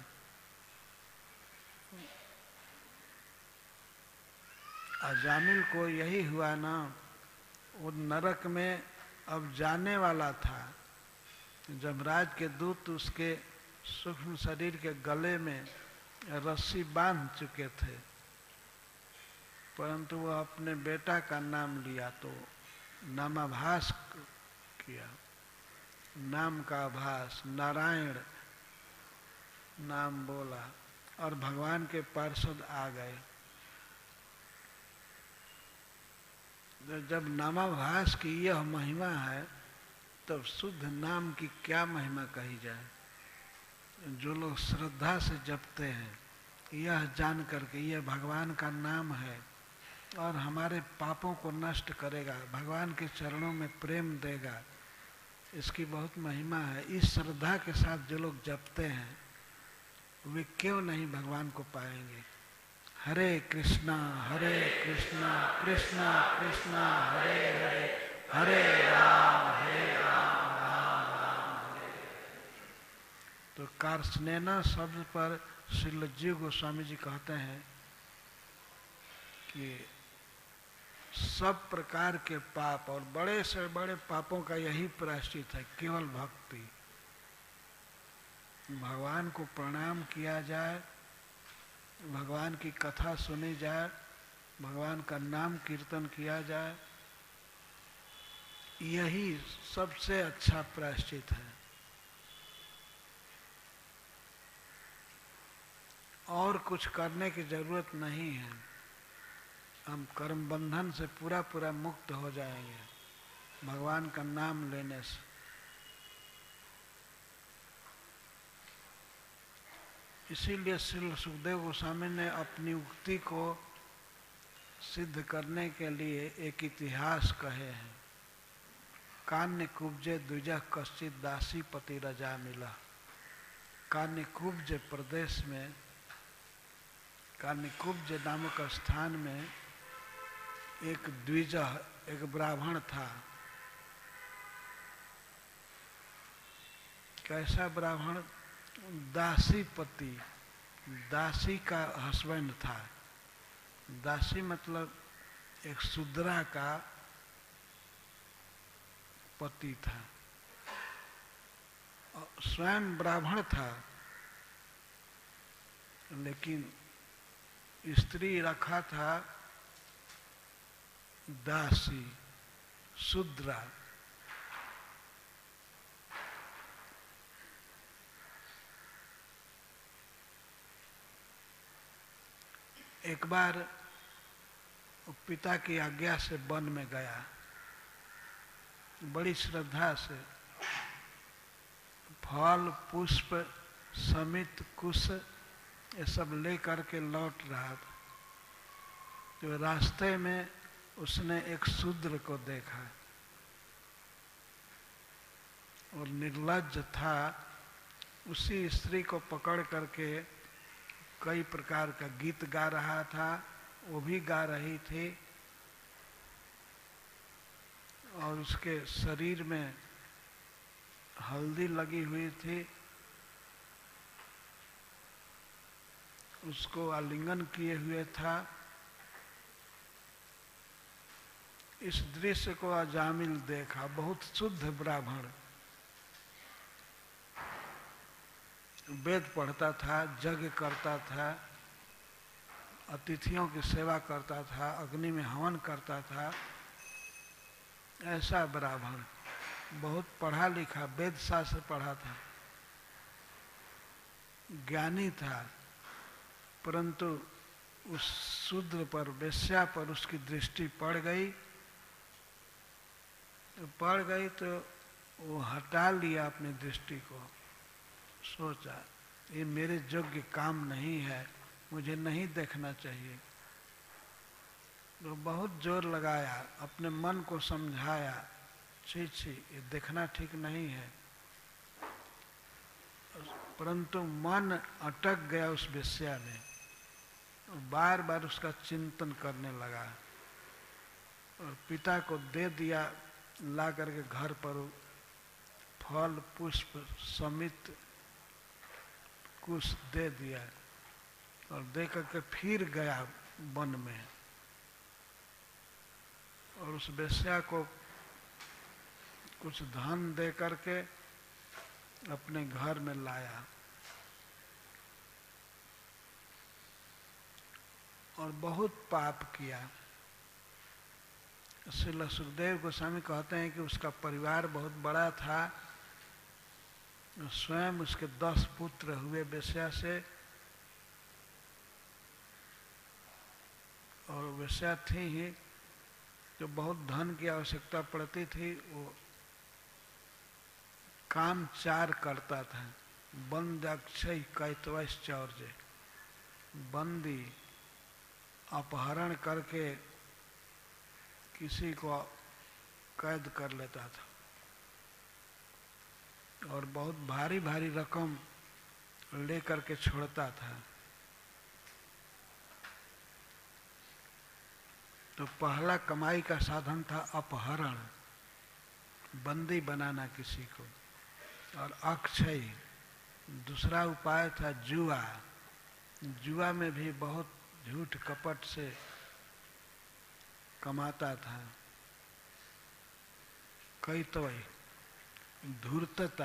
अजामिल को यही हुआ ना, वो नरक में अब जाने वाला था। जमराज के दूत उसके सूक्ष्म शरीर के गले में रस्सी बांध चुके थे, परंतु वह अपने बेटा का नाम लिया तो नामाभास किया। नाम का आभास, नारायण नाम बोला और भगवान के पार्षद आ गए। जब नामाभास की यह महिमा है तब शुद्ध नाम की क्या महिमा कही जाए। जो लोग श्रद्धा से जपते हैं, यह जान करके यह भगवान का नाम है और हमारे पापों को नष्ट करेगा, भगवान के चरणों में प्रेम देगा, इसकी बहुत महिमा है। इस श्रद्धा के साथ जो लोग जपते हैं वे क्यों नहीं भगवान को पाएंगे। हरे कृष्णा हरे कृष्णा कृष्णा कृष्णा हरे हरे, हरे राम हरे राम राम राम हरे। तो कार्त्स्नेना शब्द पर श्री जीव गोस्वामी जी कहते हैं कि सब प्रकार के पाप और बड़े से बड़े पापों का यही प्रायश्चित है, केवल भक्ति। भगवान को प्रणाम किया जाए, भगवान की कथा सुनी जाए, भगवान का नाम कीर्तन किया जाए, यही सबसे अच्छा प्रायश्चित है। और कुछ करने की जरूरत नहीं है। हम कर्म बंधन से पूरा पूरा मुक्त हो जाएंगे भगवान का नाम लेने से। इसीलिए श्री सुखदेव गोस्वामी ने अपनी उक्ति को सिद्ध करने के लिए एक इतिहास कहे हैं। कान्य कुब्जे द्विज कश्चित दासी पति रजा मिला। कान्य कुब्ज प्रदेश में, कान्य कुब्ज नामक स्थान में एक द्विज, एक ब्राह्मण था। कैसा ब्राह्मण? दासी पति, दासी का हस्बैंड था। दासी मतलब एक शूद्रा का पति था। स्वयं ब्राह्मण था, लेकिन स्त्री रखा था दासी, शूद्रा। एक बार पिता की आज्ञा से वन में गया, बड़ी श्रद्धा से फल पुष्प समित कुश ये सब ले करके लौट रहा था। तो रास्ते में उसने एक शूद्र को देखा और निर्लज्ज था। उसी स्त्री को पकड़ करके कई प्रकार का गीत गा रहा था, वो भी गा रही थी और उसके शरीर में हल्दी लगी हुई थी। उसको आलिंगन किए हुए था। इस दृश्य को अजामिल देखा, बहुत शुद्ध ब्राह्मण, वेद पढ़ता था, यज्ञ करता था, अतिथियों की सेवा करता था, अग्नि में हवन करता था। ऐसा ब्राह्मण, बहुत पढ़ा लिखा, वेद शास्त्र पढ़ा था, ज्ञानी था, परंतु उस शूद्र पर, वेश्या पर उसकी दृष्टि पड़ गई। पड़ गई तो वो हटा लिया अपनी दृष्टि को। सोचा ये मेरे योग्य काम नहीं है, मुझे नहीं देखना चाहिए। तो बहुत जोर लगाया, अपने मन को समझाया, छी छी ये देखना ठीक नहीं है, परंतु मन अटक गया उस वेश्या में। बार बार उसका चिंतन करने लगा और पिता को दे दिया, ला करके घर पर फल पुष्प समित कुछ दे दिया और दे करके फिर गया वन में और उस वेश्या को कुछ धन दे करके अपने घर में लाया और बहुत पाप किया। श्रील सुखदेव गोस्वामी कहते हैं कि उसका परिवार बहुत बड़ा था। स्वयं उसके दस पुत्र हुए वेश्या से, और वेश्या थी ही जो बहुत धन की आवश्यकता पड़ती थी। वो काम चार करता था। बंदक्षय कैतवश्चौर्य, बंदी अपहरण करके किसी को कैद कर लेता था और बहुत भारी भारी रकम लेकर के छोड़ता था। तो पहला कमाई का साधन था अपहरण, बंदी बनाना किसी को, और अक्षय दूसरा उपाय था जुआ। जुआ में भी बहुत झूठ कपट से कमाता था। कैतवय धूर्तता,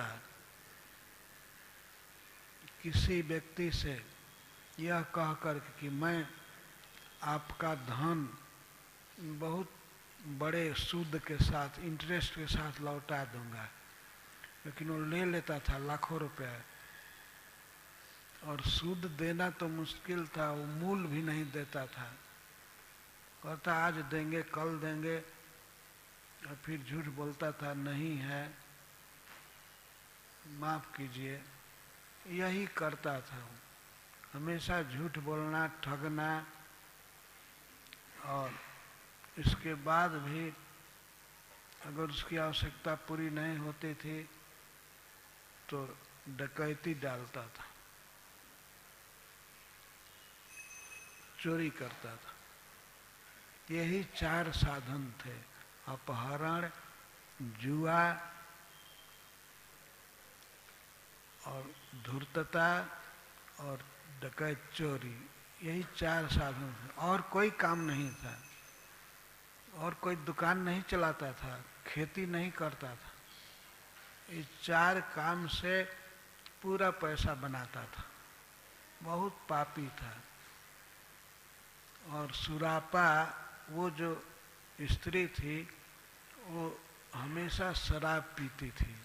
किसी व्यक्ति से यह कहकर कि मैं आपका धन बहुत बड़े सूद के साथ, इंटरेस्ट के साथ लौटा दूंगा, लेकिन वो ले लेता था लाखों रुपए और सूद देना तो मुश्किल था, वो मूल भी नहीं देता था कहता आज देंगे कल देंगे, और फिर झूठ बोलता था नहीं है, माफ कीजिए। यही करता था, हमेशा झूठ बोलना, ठगना, और इसके बाद भी अगर उसकी आवश्यकता पूरी नहीं होती थी तो डकैती डालता था, चोरी करता था। यही चार साधन थे, अपहरण, जुआ और धूर्तता और डकैत चोरी। यही चार साधन थे, और कोई काम नहीं था, और कोई दुकान नहीं चलाता था, खेती नहीं करता था। इस चार काम से पूरा पैसा बनाता था, बहुत पापी था। और सुरापा, वो जो स्त्री थी वो हमेशा शराब पीती थी,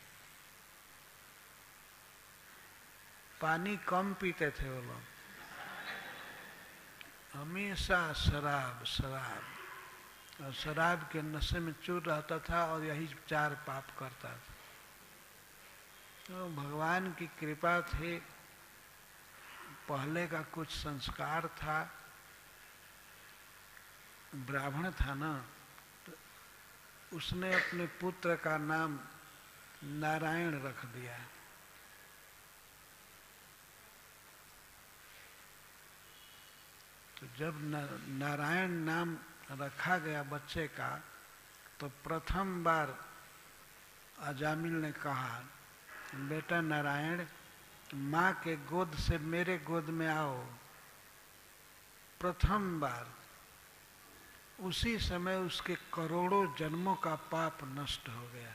पानी कम पीते थे वो लोग, हमेशा शराब शराब और शराब के नशे में चूर रहता था, और यही चार पाप करता था। तो भगवान की कृपा थी, पहले का कुछ संस्कार था, ब्राह्मण था ना, तो उसने अपने पुत्र का नाम नारायण रख दिया। तो जब नारायण नाम रखा गया बच्चे का, तो प्रथम बार अजामिल ने कहा, बेटा नारायण, माँ के गोद से मेरे गोद में आओ। प्रथम बार। उसी समय उसके करोड़ों जन्मों का पाप नष्ट हो गया,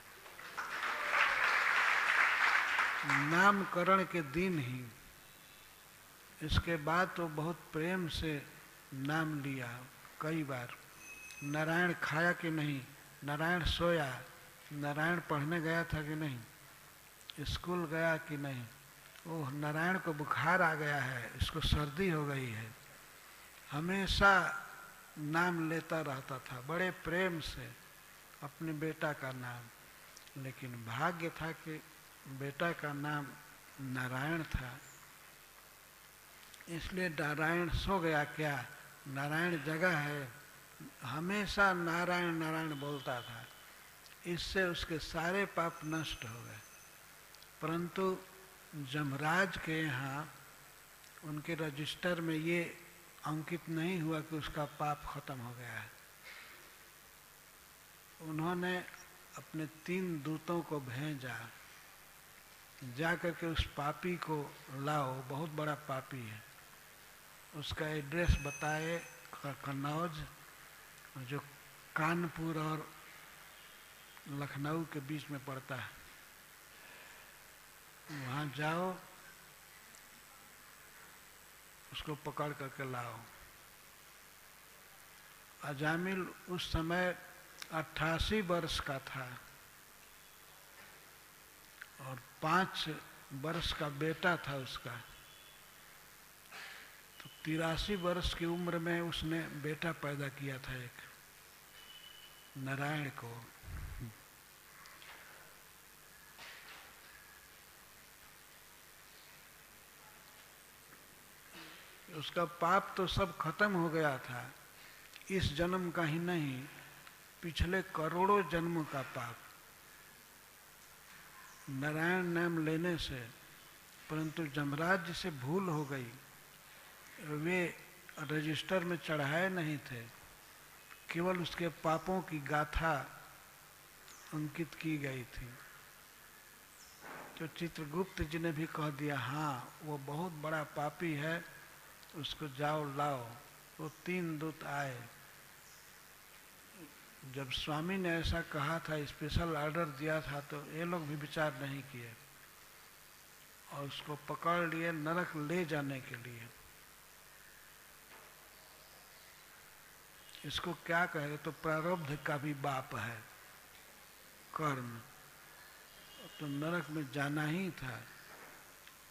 नामकरण के दिन ही। इसके बाद तो बहुत प्रेम से नाम लिया कई बार। नारायण खाया कि नहीं, नारायण सोया, नारायण पढ़ने गया था कि नहीं, स्कूल गया कि नहीं, ओह नारायण को बुखार आ गया है, इसको सर्दी हो गई है, हमेशा नाम लेता रहता था बड़े प्रेम से अपने बेटा का नाम। लेकिन भाग्य था कि बेटा का नाम नारायण था, इसलिए नारायण सो गया क्या, नारायण जगह है, हमेशा नारायण नारायण बोलता था। इससे उसके सारे पाप नष्ट हो गए। परंतु जमराज के यहाँ उनके रजिस्टर में ये अंकित नहीं हुआ कि उसका पाप खत्म हो गया है। उन्होंने अपने तीन दूतों को भेजा, जा करके उस पापी को लाओ, बहुत बड़ा पापी है। उसका एड्रेस बताए, कन्नौज, जो कानपुर और लखनऊ के बीच में पड़ता है, वहाँ जाओ, उसको पकड़ करके लाओ। अजामिल उस समय अट्ठासी वर्ष का था और पांच वर्ष का बेटा था उसका। तो तिरासी वर्ष की उम्र में उसने बेटा पैदा किया था एक, नारायण को। उसका पाप तो सब खत्म हो गया था, इस जन्म का ही नहीं, पिछले करोड़ों जन्मों का पाप नारायण नाम लेने से। परंतु जमराज से भूल हो गई, वे रजिस्टर में चढ़ाए नहीं थे, केवल उसके पापों की गाथा अंकित की गई थी। तो चित्रगुप्त जी ने भी कह दिया, हाँ वो बहुत बड़ा पापी है, उसको जाओ लाओ। वो तीन दूत आए। जब स्वामी ने ऐसा कहा था, स्पेशल ऑर्डर दिया था, तो ये लोग भी विचार नहीं किए और उसको पकड़ लिए नरक ले जाने के लिए। इसको क्या कहे, तो प्रारब्ध का भी बाप है कर्म, तो नरक में जाना ही था।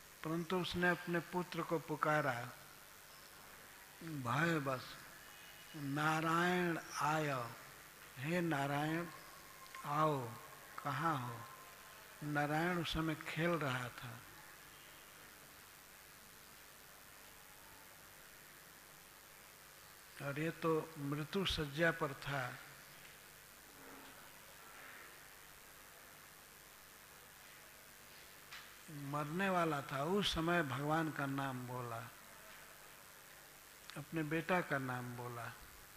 परंतु उसने अपने पुत्र को पुकारा, भय बस नारायण आय, हे नारायण आओ, कहाँ हो। नारायण उस समय खेल रहा था। और ये तो मृत्यु शज्या पर था। मरने वाला था, उस समय भगवान का नाम बोला, अपने बेटा का नाम बोला,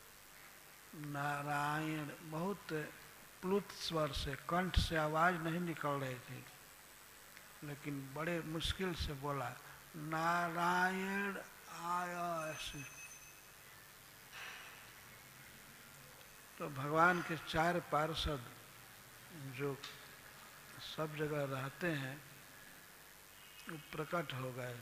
नारायण। बहुत प्लुत स्वर से, कंठ से आवाज नहीं निकल रही थी, लेकिन बड़े मुश्किल से बोला, नारायण आया। ऐसे तो भगवान के चार पार्षद जो सब जगह रहते हैं वो प्रकट हो गए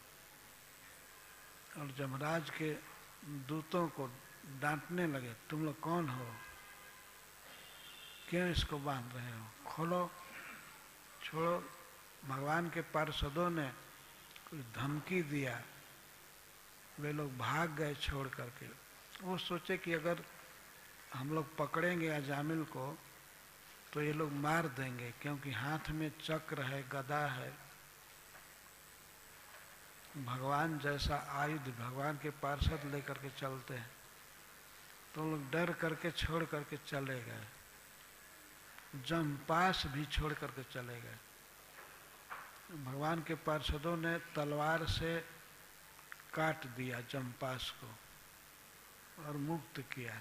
और यमराज के दूतों को डांटने लगे, तुम लोग कौन हो, क्यों इसको बांध रहे हो, खोलो, छोड़ो। भगवान के पार्षदों ने कुछ धमकी दिया, वे लोग भाग गए छोड़ करके। वो सोचे कि अगर हम लोग पकड़ेंगे अजामिल को तो ये लोग मार देंगे, क्योंकि हाथ में चक्र है, गदा है। भगवान जैसा आयुध भगवान के पार्षद लेकर के चलते हैं, तो लोग डर करके छोड़ करके चले गए। जमपास भी छोड़ करके चले गए। भगवान के पार्षदों ने तलवार से काट दिया जमपास को और मुक्त किया।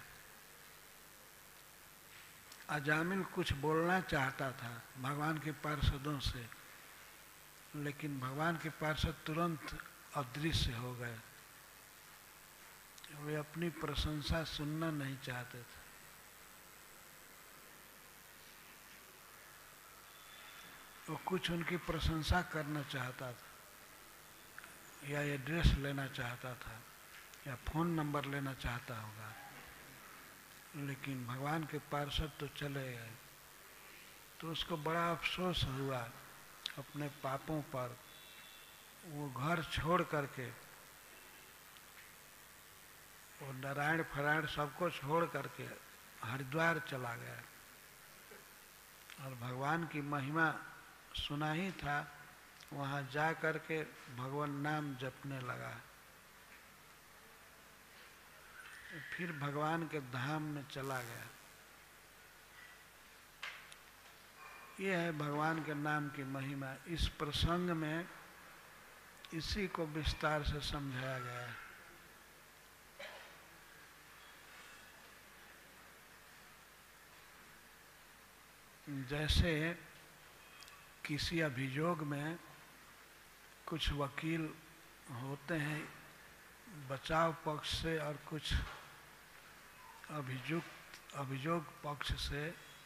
अजामिल कुछ बोलना चाहता था भगवान के पार्षदों से, लेकिन भगवान के पार्षद तुरंत अदृश्य हो गए। वे अपनी प्रशंसा सुनना नहीं चाहते थे। वो कुछ उनकी प्रशंसा करना चाहता था, या एड्रेस लेना चाहता था, या फोन नंबर लेना चाहता होगा, लेकिन भगवान के पार्षद तो चले गए। तो उसको बड़ा अफसोस हुआ अपने पापों पर। वो घर छोड़ करके, वो नारायण फरायण सबको छोड़ करके हरिद्वार चला गया और भगवान की महिमा सुना ही था, वहाँ जा करके भगवान नाम जपने लगा। फिर भगवान के धाम में चला गया। ये है भगवान के नाम की महिमा। इस प्रसंग में इसी को विस्तार से समझाया गया है। जैसे किसी अभियोग में कुछ वकील होते हैं बचाव पक्ष से और कुछ अभियुक्त अभियोग पक्ष से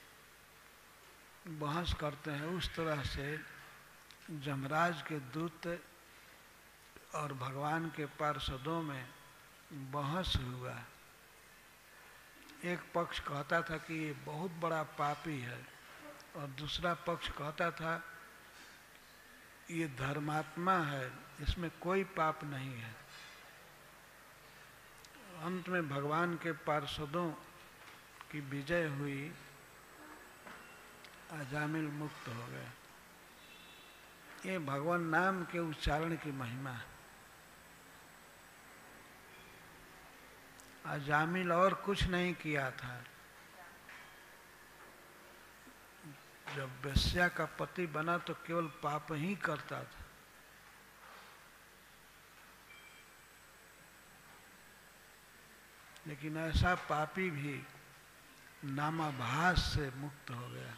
बहस करते हैं, उस तरह से यमराज के दूत और भगवान के पार्षदों में बहस हुआ। एक पक्ष कहता था कि ये बहुत बड़ा पापी है और दूसरा पक्ष कहता था ये धर्मात्मा है, इसमें कोई पाप नहीं है। अंत में भगवान के पार्षदों की विजय हुई, अजामिल मुक्त हो गए। ये भगवान नाम के उच्चारण की महिमा है। अजामिल और कुछ नहीं किया था। जब वेश्या का पति बना तो केवल पाप ही करता था। लेकिन ऐसा पापी भी नामाभास से मुक्त हो गया।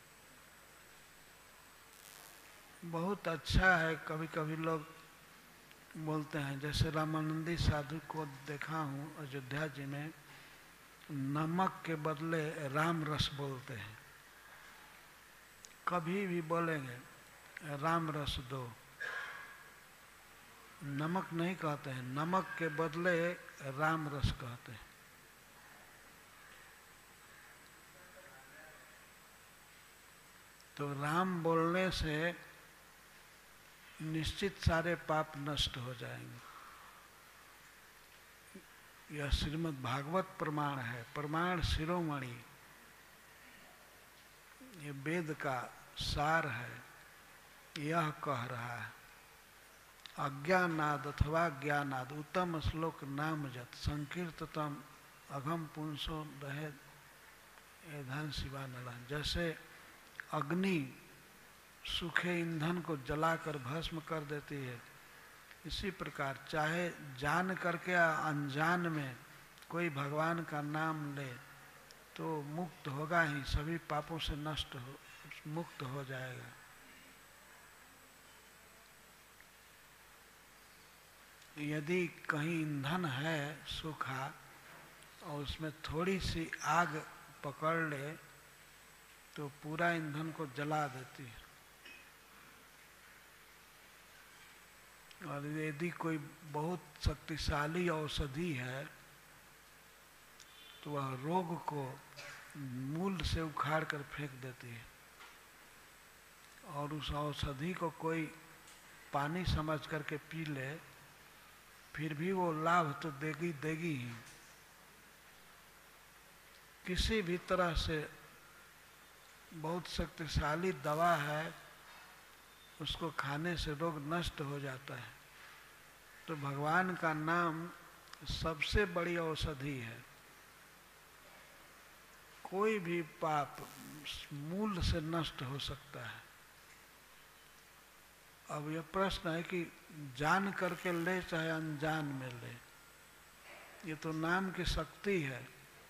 बहुत अच्छा है। कभी कभी लोग बोलते हैं, जैसे रामानंदी साधु को देखा हूँ अयोध्या जी में, नमक के बदले राम रस बोलते हैं। कभी भी बोलेंगे राम रस दो, नमक नहीं कहते हैं, नमक के बदले राम रस कहते हैं। तो राम बोलने से निश्चित सारे पाप नष्ट हो जाएंगे। यह श्रीमद् भागवत प्रमाण है, प्रमाण शिरोमणि, ये वेद का सार है, यह कह रहा है। अज्ञानाद अथवा ज्ञानाद उत्तम श्लोक नाम जत संकीर्ततम अघम पुंसो रहे एधान शिवा नलन। जैसे अग्नि सूखे ईंधन को जलाकर भस्म कर देती है, इसी प्रकार चाहे जान करके या अनजान में कोई भगवान का नाम ले तो मुक्त होगा ही, सभी पापों से नष्ट हो मुक्त हो जाएगा। यदि कहीं ईंधन है सूखा और उसमें थोड़ी सी आग पकड़ ले तो पूरा ईंधन को जला देती है। और यदि कोई बहुत शक्तिशाली औषधि है तो वह रोग को मूल से उखाड़ कर फेंक देती है। और उस औषधि को कोई पानी समझ करके पी ले फिर भी वो लाभ तो देगी देगी ही। किसी भी तरह से बहुत शक्तिशाली दवा है, उसको खाने से रोग नष्ट हो जाता है। तो भगवान का नाम सबसे बड़ी औषधि है। कोई भी पाप मूल से नष्ट हो सकता है। अब यह प्रश्न है कि जान करके ले चाहे अनजान में ले, ये तो नाम की शक्ति है।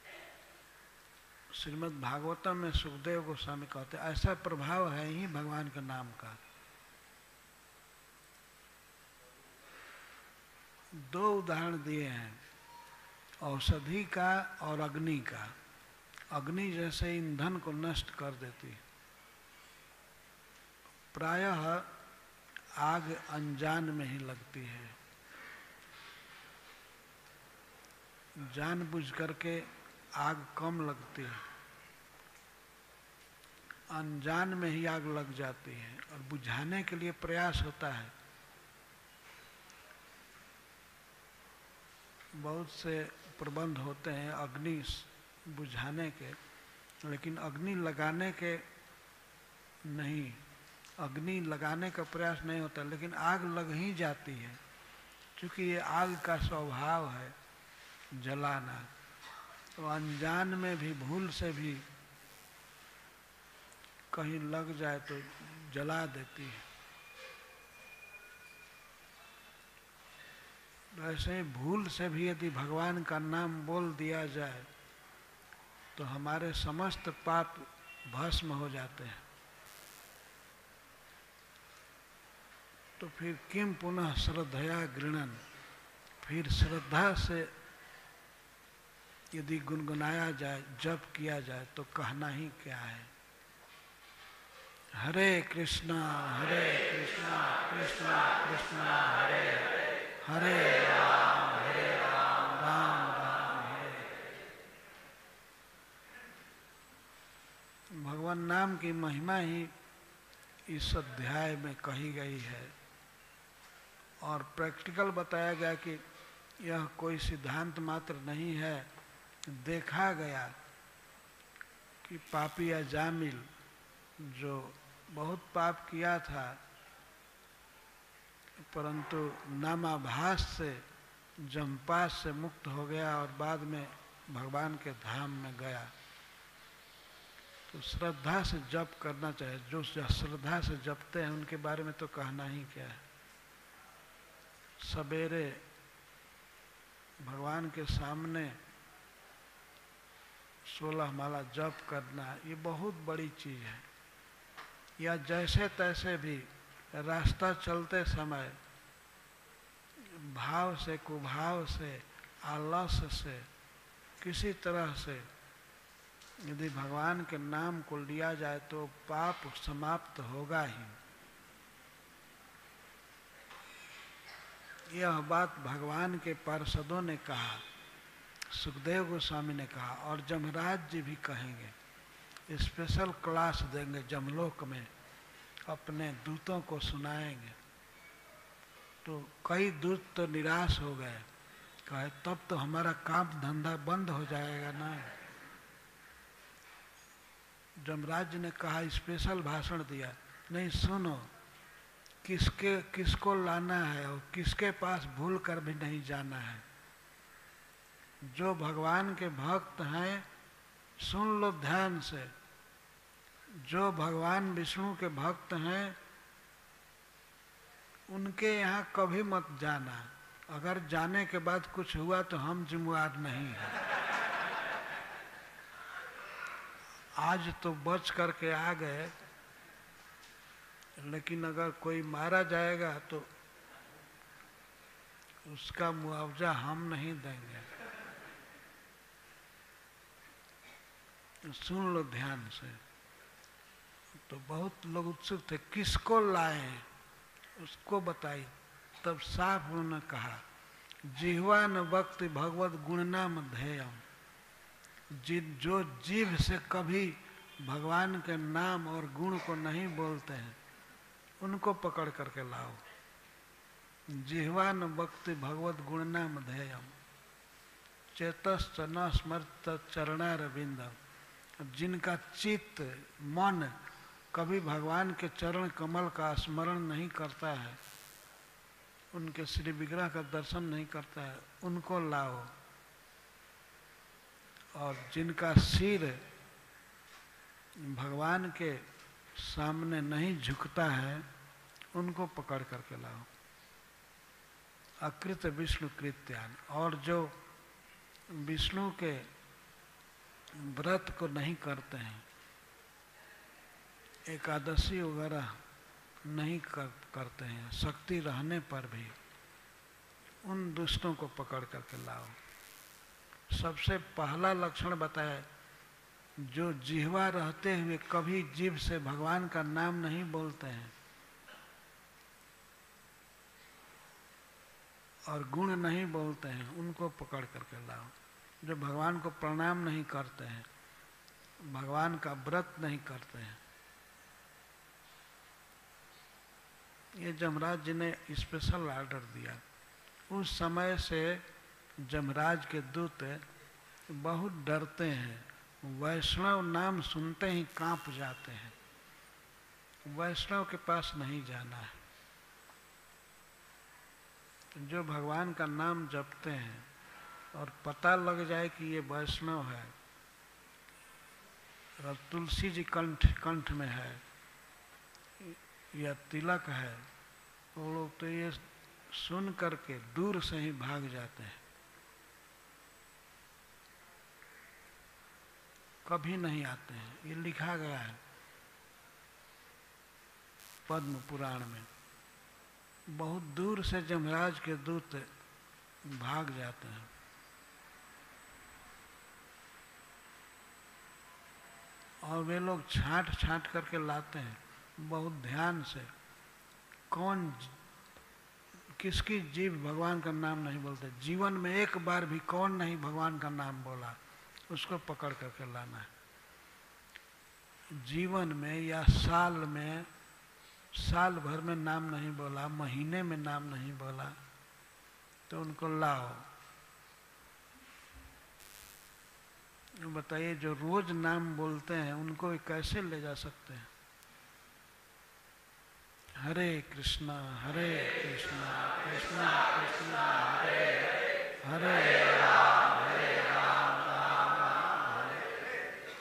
श्रीमद् भागवतम में सुखदेव गोस्वामी कहते हैं ऐसा प्रभाव है ही भगवान के नाम का। दो उदाहरण दिए हैं, औषधि का और अग्नि का। अग्नि जैसे ईंधन को नष्ट कर देती, प्रायः आग अनजान में ही लगती है। जानबूझ करके आग कम लगती है, अनजान में ही आग लग जाती है और बुझाने के लिए प्रयास होता है। बहुत से प्रबंध होते हैं अग्नि बुझाने के, लेकिन अग्नि लगाने के नहीं, अग्नि लगाने का प्रयास नहीं होता, लेकिन आग लग ही जाती है, क्योंकि ये आग का स्वभाव है जलाना। तो अनजान में भी भूल से भी कहीं लग जाए तो जला देती है। वैसे ही भूल से भी यदि भगवान का नाम बोल दिया जाए तो हमारे समस्त पाप भस्म हो जाते हैं। तो फिर किम पुनः श्रद्धया गृणन, फिर श्रद्धा से यदि गुनगुनाया जाए, जप किया जाए तो कहना ही क्या है। हरे कृष्णा हरे कृष्णा कृष्णा कृष्णा हरे हरे राम हरे राम राम राम हरे। भगवान नाम की महिमा ही इस अध्याय में कही गई है और प्रैक्टिकल बताया गया कि यह कोई सिद्धांत मात्र नहीं है। देखा गया कि पापी अजामिल जो बहुत पाप किया था परंतु नामाभास से जमपास से मुक्त हो गया और बाद में भगवान के धाम में गया। तो श्रद्धा से जप करना चाहिए। जो श्रद्धा से जपते हैं उनके बारे में तो कहना ही क्या है। सवेरे भगवान के सामने सोलह माला जप करना ये बहुत बड़ी चीज है। या जैसे तैसे भी रास्ता चलते समय भाव से कुभाव से आलस से किसी तरह से यदि भगवान के नाम को लिया जाए तो पाप समाप्त होगा ही। यह बात भगवान के पार्षदों ने कहा, सुखदेव गोस्वामी ने कहा और जमराज जी भी कहेंगे। स्पेशल क्लास देंगे जमलोक में, अपने दूतों को सुनाएंगे। तो कई दूत तो निराश हो गए, कहे तब तो हमारा काम धंधा बंद हो जाएगा ना। जमराज ने कहा, स्पेशल भाषण दिया, नहीं सुनो, किसके किसको लाना है और किसके पास भूल कर भी नहीं जाना है। जो भगवान के भक्त हैं सुन लो ध्यान से, जो भगवान विष्णु के भक्त हैं उनके यहाँ कभी मत जाना। अगर जाने के बाद कुछ हुआ तो हम जिम्मेवार नहीं हैं। आज तो बच करके आ गए, लेकिन अगर कोई मारा जाएगा तो उसका मुआवजा हम नहीं देंगे। सुन लो ध्यान से। तो बहुत लोग उत्सुक थे, किसको लाए उसको बताई। तब साफ उन्होंने कहा, जिह्वा न वक्ति भगवत गुणनाम ध्येयम। जि जो जीभ से कभी भगवान के नाम और गुण को नहीं बोलते हैं उनको पकड़ करके लाओ। जिह्वा न वक्ति भगवत गुणनाम ध्येयम चेतश्च न स्मर्त चरणारविंदम। जिनका चित्त मन कभी भगवान के चरण कमल का स्मरण नहीं करता है, उनके श्री विग्रह का दर्शन नहीं करता है, उनको लाओ। और जिनका सिर भगवान के सामने नहीं झुकता है उनको पकड़ करके लाओ। अकृत विष्णु कृत्यान। और जो विष्णु के व्रत को नहीं करते हैं, एकादशी वगैरह नहीं कर, करते हैं, शक्ति रहने पर भी, उन दुष्टों को पकड़ करके लाओ। सबसे पहला लक्षण बताया, जो जिह्वा रहते हुए कभी जीभ से भगवान का नाम नहीं बोलते हैं और गुण नहीं बोलते हैं, उनको पकड़ करके लाओ। जो भगवान को प्रणाम नहीं करते हैं, भगवान का व्रत नहीं करते हैं। ये जमराज जी ने स्पेशल ऑर्डर दिया। उस समय से जमराज के दूत बहुत डरते हैं, वैष्णव नाम सुनते ही कांप जाते हैं। वैष्णव के पास नहीं जाना है। जो भगवान का नाम जपते हैं और पता लग जाए कि ये वैष्णव है और तुलसी जी कंठ कंठ में है या तिलक है, वो लोग तो ये सुन करके दूर से ही भाग जाते हैं, कभी नहीं आते हैं। ये लिखा गया है पद्म पुराण में। बहुत दूर से जमराज के दूत भाग जाते हैं। और वे लोग छांट छांट करके लाते हैं बहुत ध्यान से। कौन किसकी जीभ भगवान का नाम नहीं बोलते, जीवन में एक बार भी कौन नहीं भगवान का नाम बोला, उसको पकड़ करके लाना है। जीवन में या साल में, साल भर में नाम नहीं बोला, महीने में नाम नहीं बोला, तो उनको लाओ। बताइए, जो रोज नाम बोलते हैं उनको कैसे ले जा सकते हैं? हरे कृष्णा हरे कृष्णा कृष्णा कृष्णा हरे हरे राम हरे राम राम राम हरे।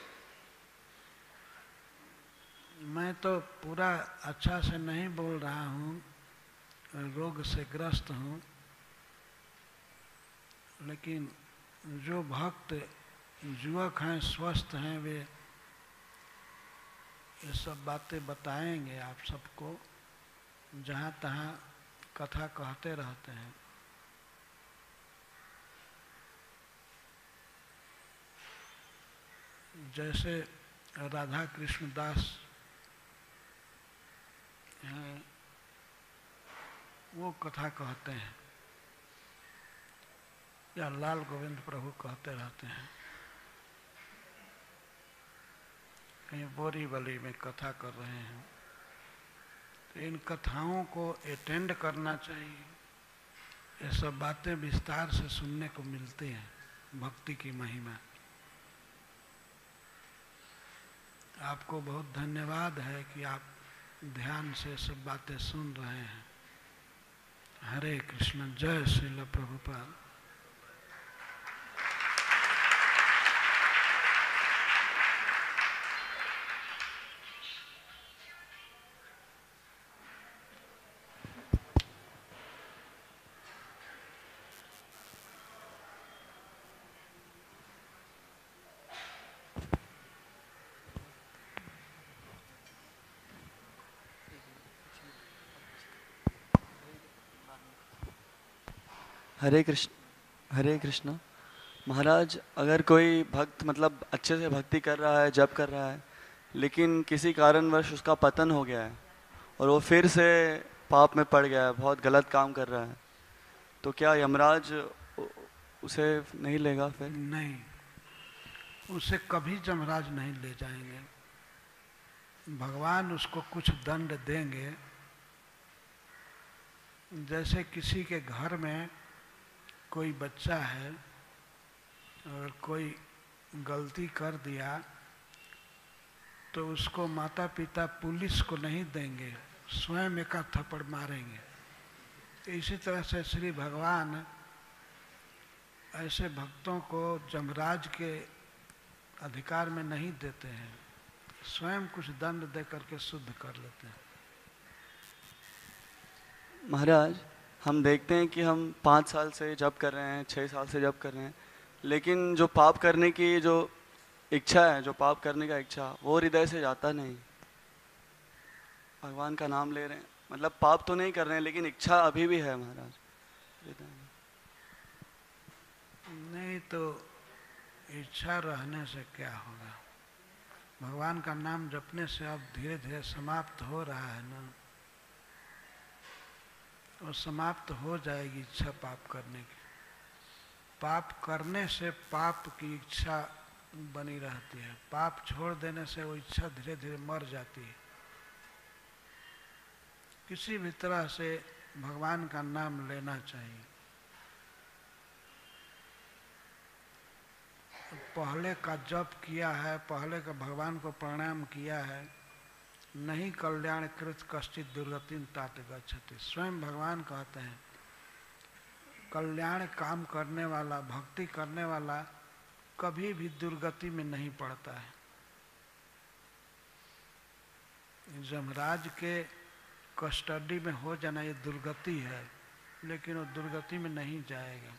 मैं तो पूरा अच्छा से नहीं बोल रहा हूँ, रोग से ग्रस्त हूँ, लेकिन जो भक्त युवक हैं, स्वस्थ हैं, वे ये सब बातें बताएंगे आप सबको। जहाँ तहाँ कथा कहते रहते हैं। जैसे राधा कृष्ण दास हैं, वो कथा कहते हैं, या लाल गोविंद प्रभु कहते रहते हैं। कहीं बोरी वली में कथा कर रहे हैं, तो इन कथाओं को अटेंड करना चाहिए। ये सब बातें विस्तार से सुनने को मिलती हैं, भक्ति की महिमा। आपको बहुत धन्यवाद है कि आप ध्यान से सब बातें सुन रहे हैं। हरे कृष्ण। जय श्रील प्रभुपाद। हरे कृष्ण। हरे कृष्ण। महाराज, अगर कोई भक्त मतलब अच्छे से भक्ति कर रहा है, जप कर रहा है, लेकिन किसी कारणवश उसका पतन हो गया है और वो फिर से पाप में पड़ गया है, बहुत गलत काम कर रहा है, तो क्या यमराज उसे नहीं लेगा फिर? नहीं, उसे कभी यमराज नहीं ले जाएंगे। भगवान उसको कुछ दंड देंगे। जैसे किसी के घर में कोई बच्चा है और कोई गलती कर दिया तो उसको माता पिता पुलिस को नहीं देंगे, स्वयं एक थप्पड़ मारेंगे। इसी तरह से श्री भगवान ऐसे भक्तों को यमराज के अधिकार में नहीं देते हैं, स्वयं कुछ दंड दे करके शुद्ध कर लेते हैं। महाराज, हम देखते हैं कि हम पाँच साल से जप कर रहे हैं, छः साल से जप कर रहे हैं, लेकिन जो पाप करने की जो इच्छा है, जो पाप करने का इच्छा, वो हृदय से जाता नहीं। भगवान का नाम ले रहे हैं, मतलब पाप तो नहीं कर रहे हैं, लेकिन इच्छा अभी भी है महाराज हृदय में। नहीं तो इच्छा रहने से क्या होगा? भगवान का नाम जपने से अब धीरे धीरे समाप्त हो रहा है ना, और समाप्त हो जाएगी इच्छा पाप करने की। पाप करने से पाप की इच्छा बनी रहती है, पाप छोड़ देने से वो इच्छा धीरे धीरे मर जाती है। किसी भी तरह से भगवान का नाम लेना चाहिए। पहले का जप किया है, पहले का भगवान को प्रणाम किया है, नहीं कल्याण कृत कष्टित दुर्गतिन तात गच्छति। स्वयं भगवान कहते हैं कल्याण काम करने वाला, भक्ति करने वाला कभी भी दुर्गति में नहीं पड़ता है। यमराज के कस्टडी में हो जाना ये दुर्गति है, लेकिन वो दुर्गति में नहीं जाएगा।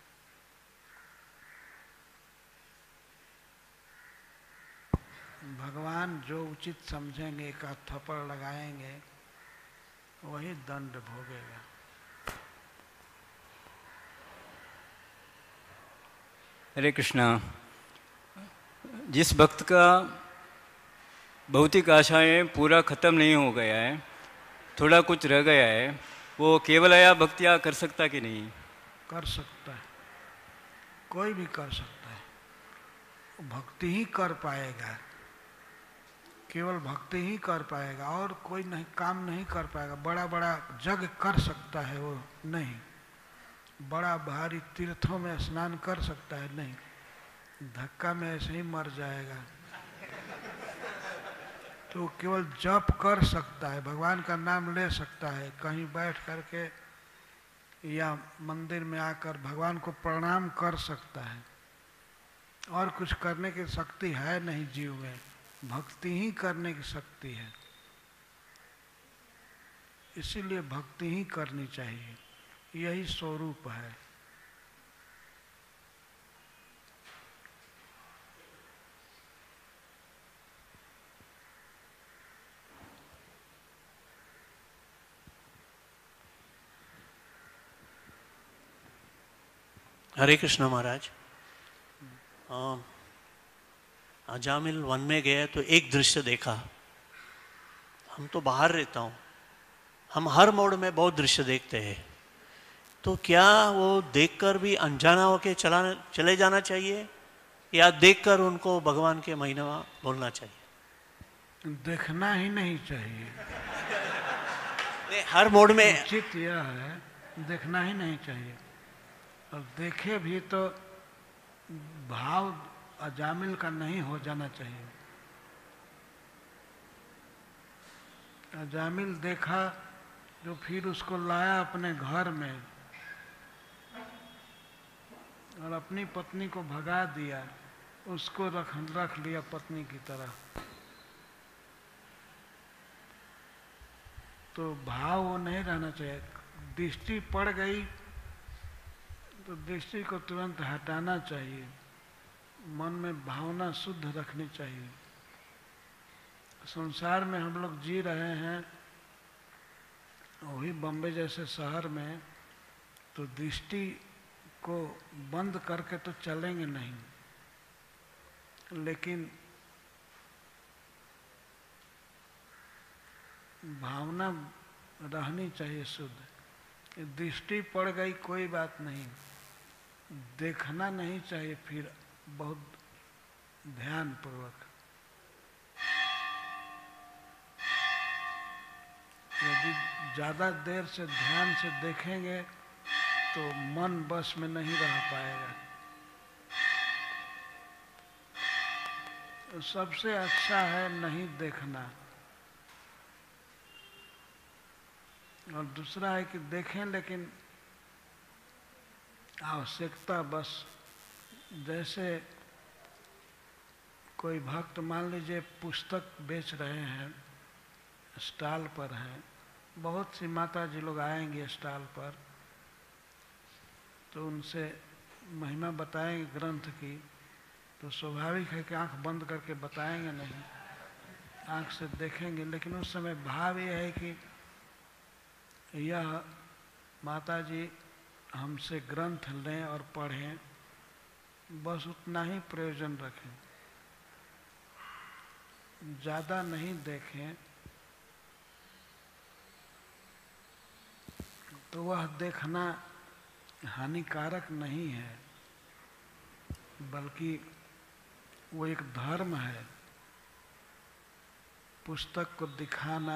भगवान जो उचित समझेंगे, एक थप्पड़ लगाएंगे, वही दंड भोगेगा। हरे कृष्णा। जिस भक्त का भौतिक आशाएं पूरा खत्म नहीं हो गया है, थोड़ा कुछ रह गया है, वो केवल आया भक्तियाँ कर सकता कि नहीं? कर सकता है, कोई भी कर सकता है। भक्ति ही कर पाएगा, केवल भक्ति ही कर पाएगा, और कोई नहीं काम नहीं कर पाएगा। बड़ा बड़ा जग कर सकता है वो नहीं, बड़ा भारी तीर्थों में स्नान कर सकता है नहीं, धक्का में ऐसे ही मर जाएगा। तो केवल जप कर सकता है, भगवान का नाम ले सकता है, कहीं बैठ करके या मंदिर में आकर भगवान को प्रणाम कर सकता है, और कुछ करने की शक्ति है नहीं जीव में, भक्ति ही करने की शक्ति है। इसीलिए भक्ति ही करनी चाहिए, यही स्वरूप है। हरे कृष्ण महाराज। अजामिल वन में गए तो एक दृश्य देखा। हम तो बाहर रहता हूँ, हम हर मोड़ में बहुत दृश्य देखते हैं, तो क्या वो देखकर भी अनजाना होके चला चले जाना चाहिए या देखकर उनको भगवान के महिमा बोलना चाहिए? देखना ही नहीं चाहिए। हर मोड़ में उचित यह है, देखना ही नहीं चाहिए। और देखे भी तो भाव अजामिल का नहीं हो जाना चाहिए। अजामिल देखा जो फिर उसको लाया अपने घर में और अपनी पत्नी को भगा दिया, उसको रख रख लिया पत्नी की तरह, तो भाव वो नहीं रहना चाहिए। दृष्टि पड़ गई तो दृष्टि को तुरंत हटाना चाहिए, मन में भावना शुद्ध रखनी चाहिए। संसार में हम लोग जी रहे हैं, वही बॉम्बे जैसे शहर में, तो दृष्टि को बंद करके तो चलेंगे नहीं, लेकिन भावना रहनी चाहिए शुद्ध। दृष्टि पड़ गई कोई बात नहीं, देखना नहीं चाहिए फिर बहुत ध्यान पूर्वक। यदि ज़्यादा देर से ध्यान से देखेंगे तो मन बस में नहीं रह पाएगा। तो सबसे अच्छा है नहीं देखना। और दूसरा है कि देखें लेकिन आवश्यकता बस। जैसे कोई भक्त मान लीजिए पुस्तक बेच रहे हैं, स्टॉल पर हैं, बहुत सी माता जी लोग आएंगे स्टॉल पर, तो उनसे महिमा बताएंगे ग्रंथ की, तो स्वाभाविक है कि आंख बंद करके बताएंगे नहीं, आंख से देखेंगे। लेकिन उस समय भाव ये है कि यह माता जी हमसे ग्रंथ लें और पढ़ें, बस उतना ही प्रयोजन रखें, ज़्यादा नहीं देखें। तो वह देखना हानिकारक नहीं है, बल्कि वो एक धर्म है। पुस्तक को दिखाना,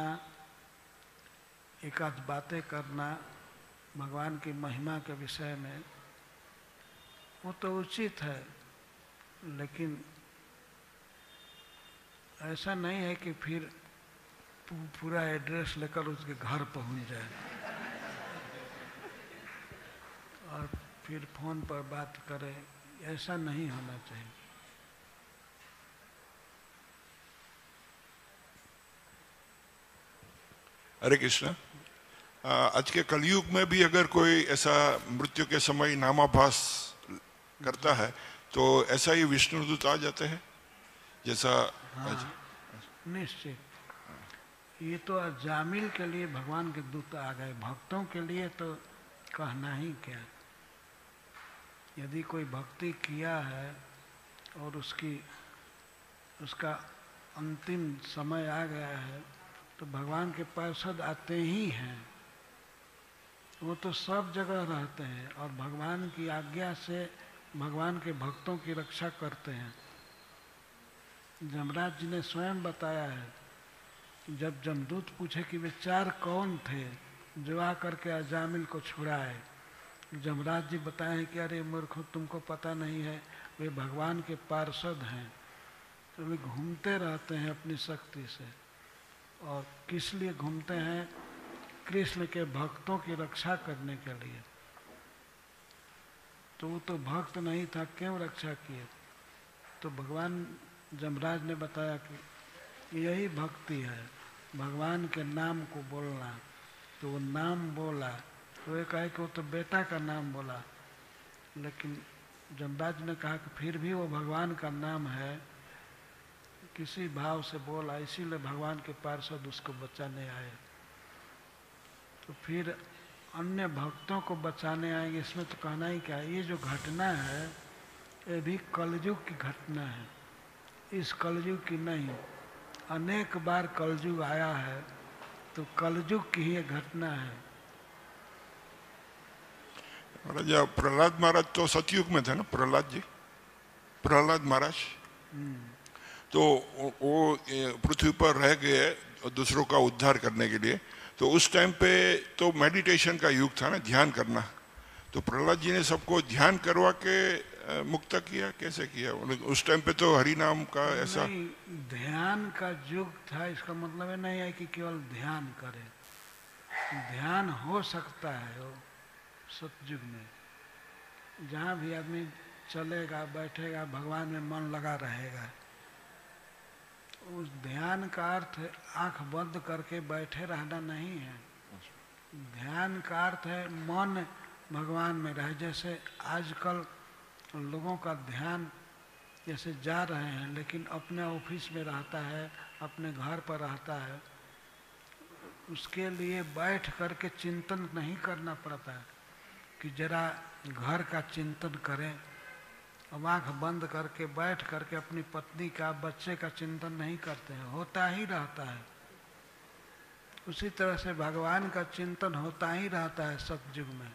एक आध बातें करना भगवान की महिमा के विषय में, वो तो उचित है, लेकिन ऐसा नहीं है कि फिर पूरा एड्रेस लेकर उसके घर पहुंच जाए और फिर फोन पर बात करें, ऐसा नहीं होना चाहिए। हरे कृष्ण। आज के कलयुग में भी अगर कोई ऐसा मृत्यु के समय नामाभास करता है तो ऐसा ही विष्णुदूत आ जाते हैं जैसा। हाँ, निश्चित। ये तो अजामिल के लिए भगवान के दूत आ गए, भक्तों के लिए तो कहना ही क्या। यदि कोई भक्ति किया है और उसकी उसका अंतिम समय आ गया है तो भगवान के पार्षद आते ही हैं। वो तो सब जगह रहते हैं और भगवान की आज्ञा से भगवान के भक्तों की रक्षा करते हैं। जमराज जी ने स्वयं बताया है, जब जमदूत पूछे कि वे चार कौन थे जो आकर के अजामिल को छुड़ाए, जमराज जी बताए कि अरे मूर्खो, तुमको पता नहीं है, वे भगवान के पार्षद हैं, तो वे घूमते रहते हैं अपनी शक्ति से। और किस लिए घूमते हैं? कृष्ण के भक्तों की रक्षा करने के लिए। तो वो तो भक्त नहीं था, क्यों रक्षा किए? तो भगवान जमराज ने बताया कि यही भक्ति है, भगवान के नाम को बोलना। तो वो नाम बोला, तो ये कहे कि वो तो बेटा का नाम बोला, लेकिन जमराज ने कहा कि फिर भी वो भगवान का नाम है, किसी भाव से बोला, इसीलिए भगवान के पार्षद उसको बचाने आए। तो फिर अन्य भक्तों को बचाने आएंगे, इसमें तो कहना ही क्या है। ये जो घटना है ये भी कलयुग की घटना है, इस कलयुग की नहीं। अनेक बार कलयुग आया है, तो कलयुग की ही घटना है। राजा प्रहलाद महाराज तो सतयुग में थे ना, प्रहलाद जी, प्रहलाद महाराज। तो वो पृथ्वी पर रह गए दूसरों का उद्धार करने के लिए। तो उस टाइम पे तो मेडिटेशन का युग था ना, ध्यान करना। तो प्रहलाद जी ने सबको ध्यान करवा के मुक्त किया, कैसे किया? उस टाइम पे तो हरि नाम का ऐसा नहीं, ध्यान का युग था, इसका मतलब है नहीं है कि केवल ध्यान करे। ध्यान हो सकता है वो सतयुग में, जहाँ भी आदमी चलेगा बैठेगा भगवान में मन लगा रहेगा। उस ध्यान का अर्थ आंख बंद करके बैठे रहना नहीं है। ध्यान का अर्थ है मन भगवान में रहे। जैसे आजकल लोगों का ध्यान जैसे जा रहे हैं लेकिन अपने ऑफिस में रहता है, अपने घर पर रहता है, उसके लिए बैठ करके चिंतन नहीं करना पड़ता है कि जरा घर का चिंतन करें। अब आँख बंद करके बैठ करके अपनी पत्नी का, बच्चे का चिंतन नहीं करते हैं, होता ही रहता है। उसी तरह से भगवान का चिंतन होता ही रहता है सतयुग में।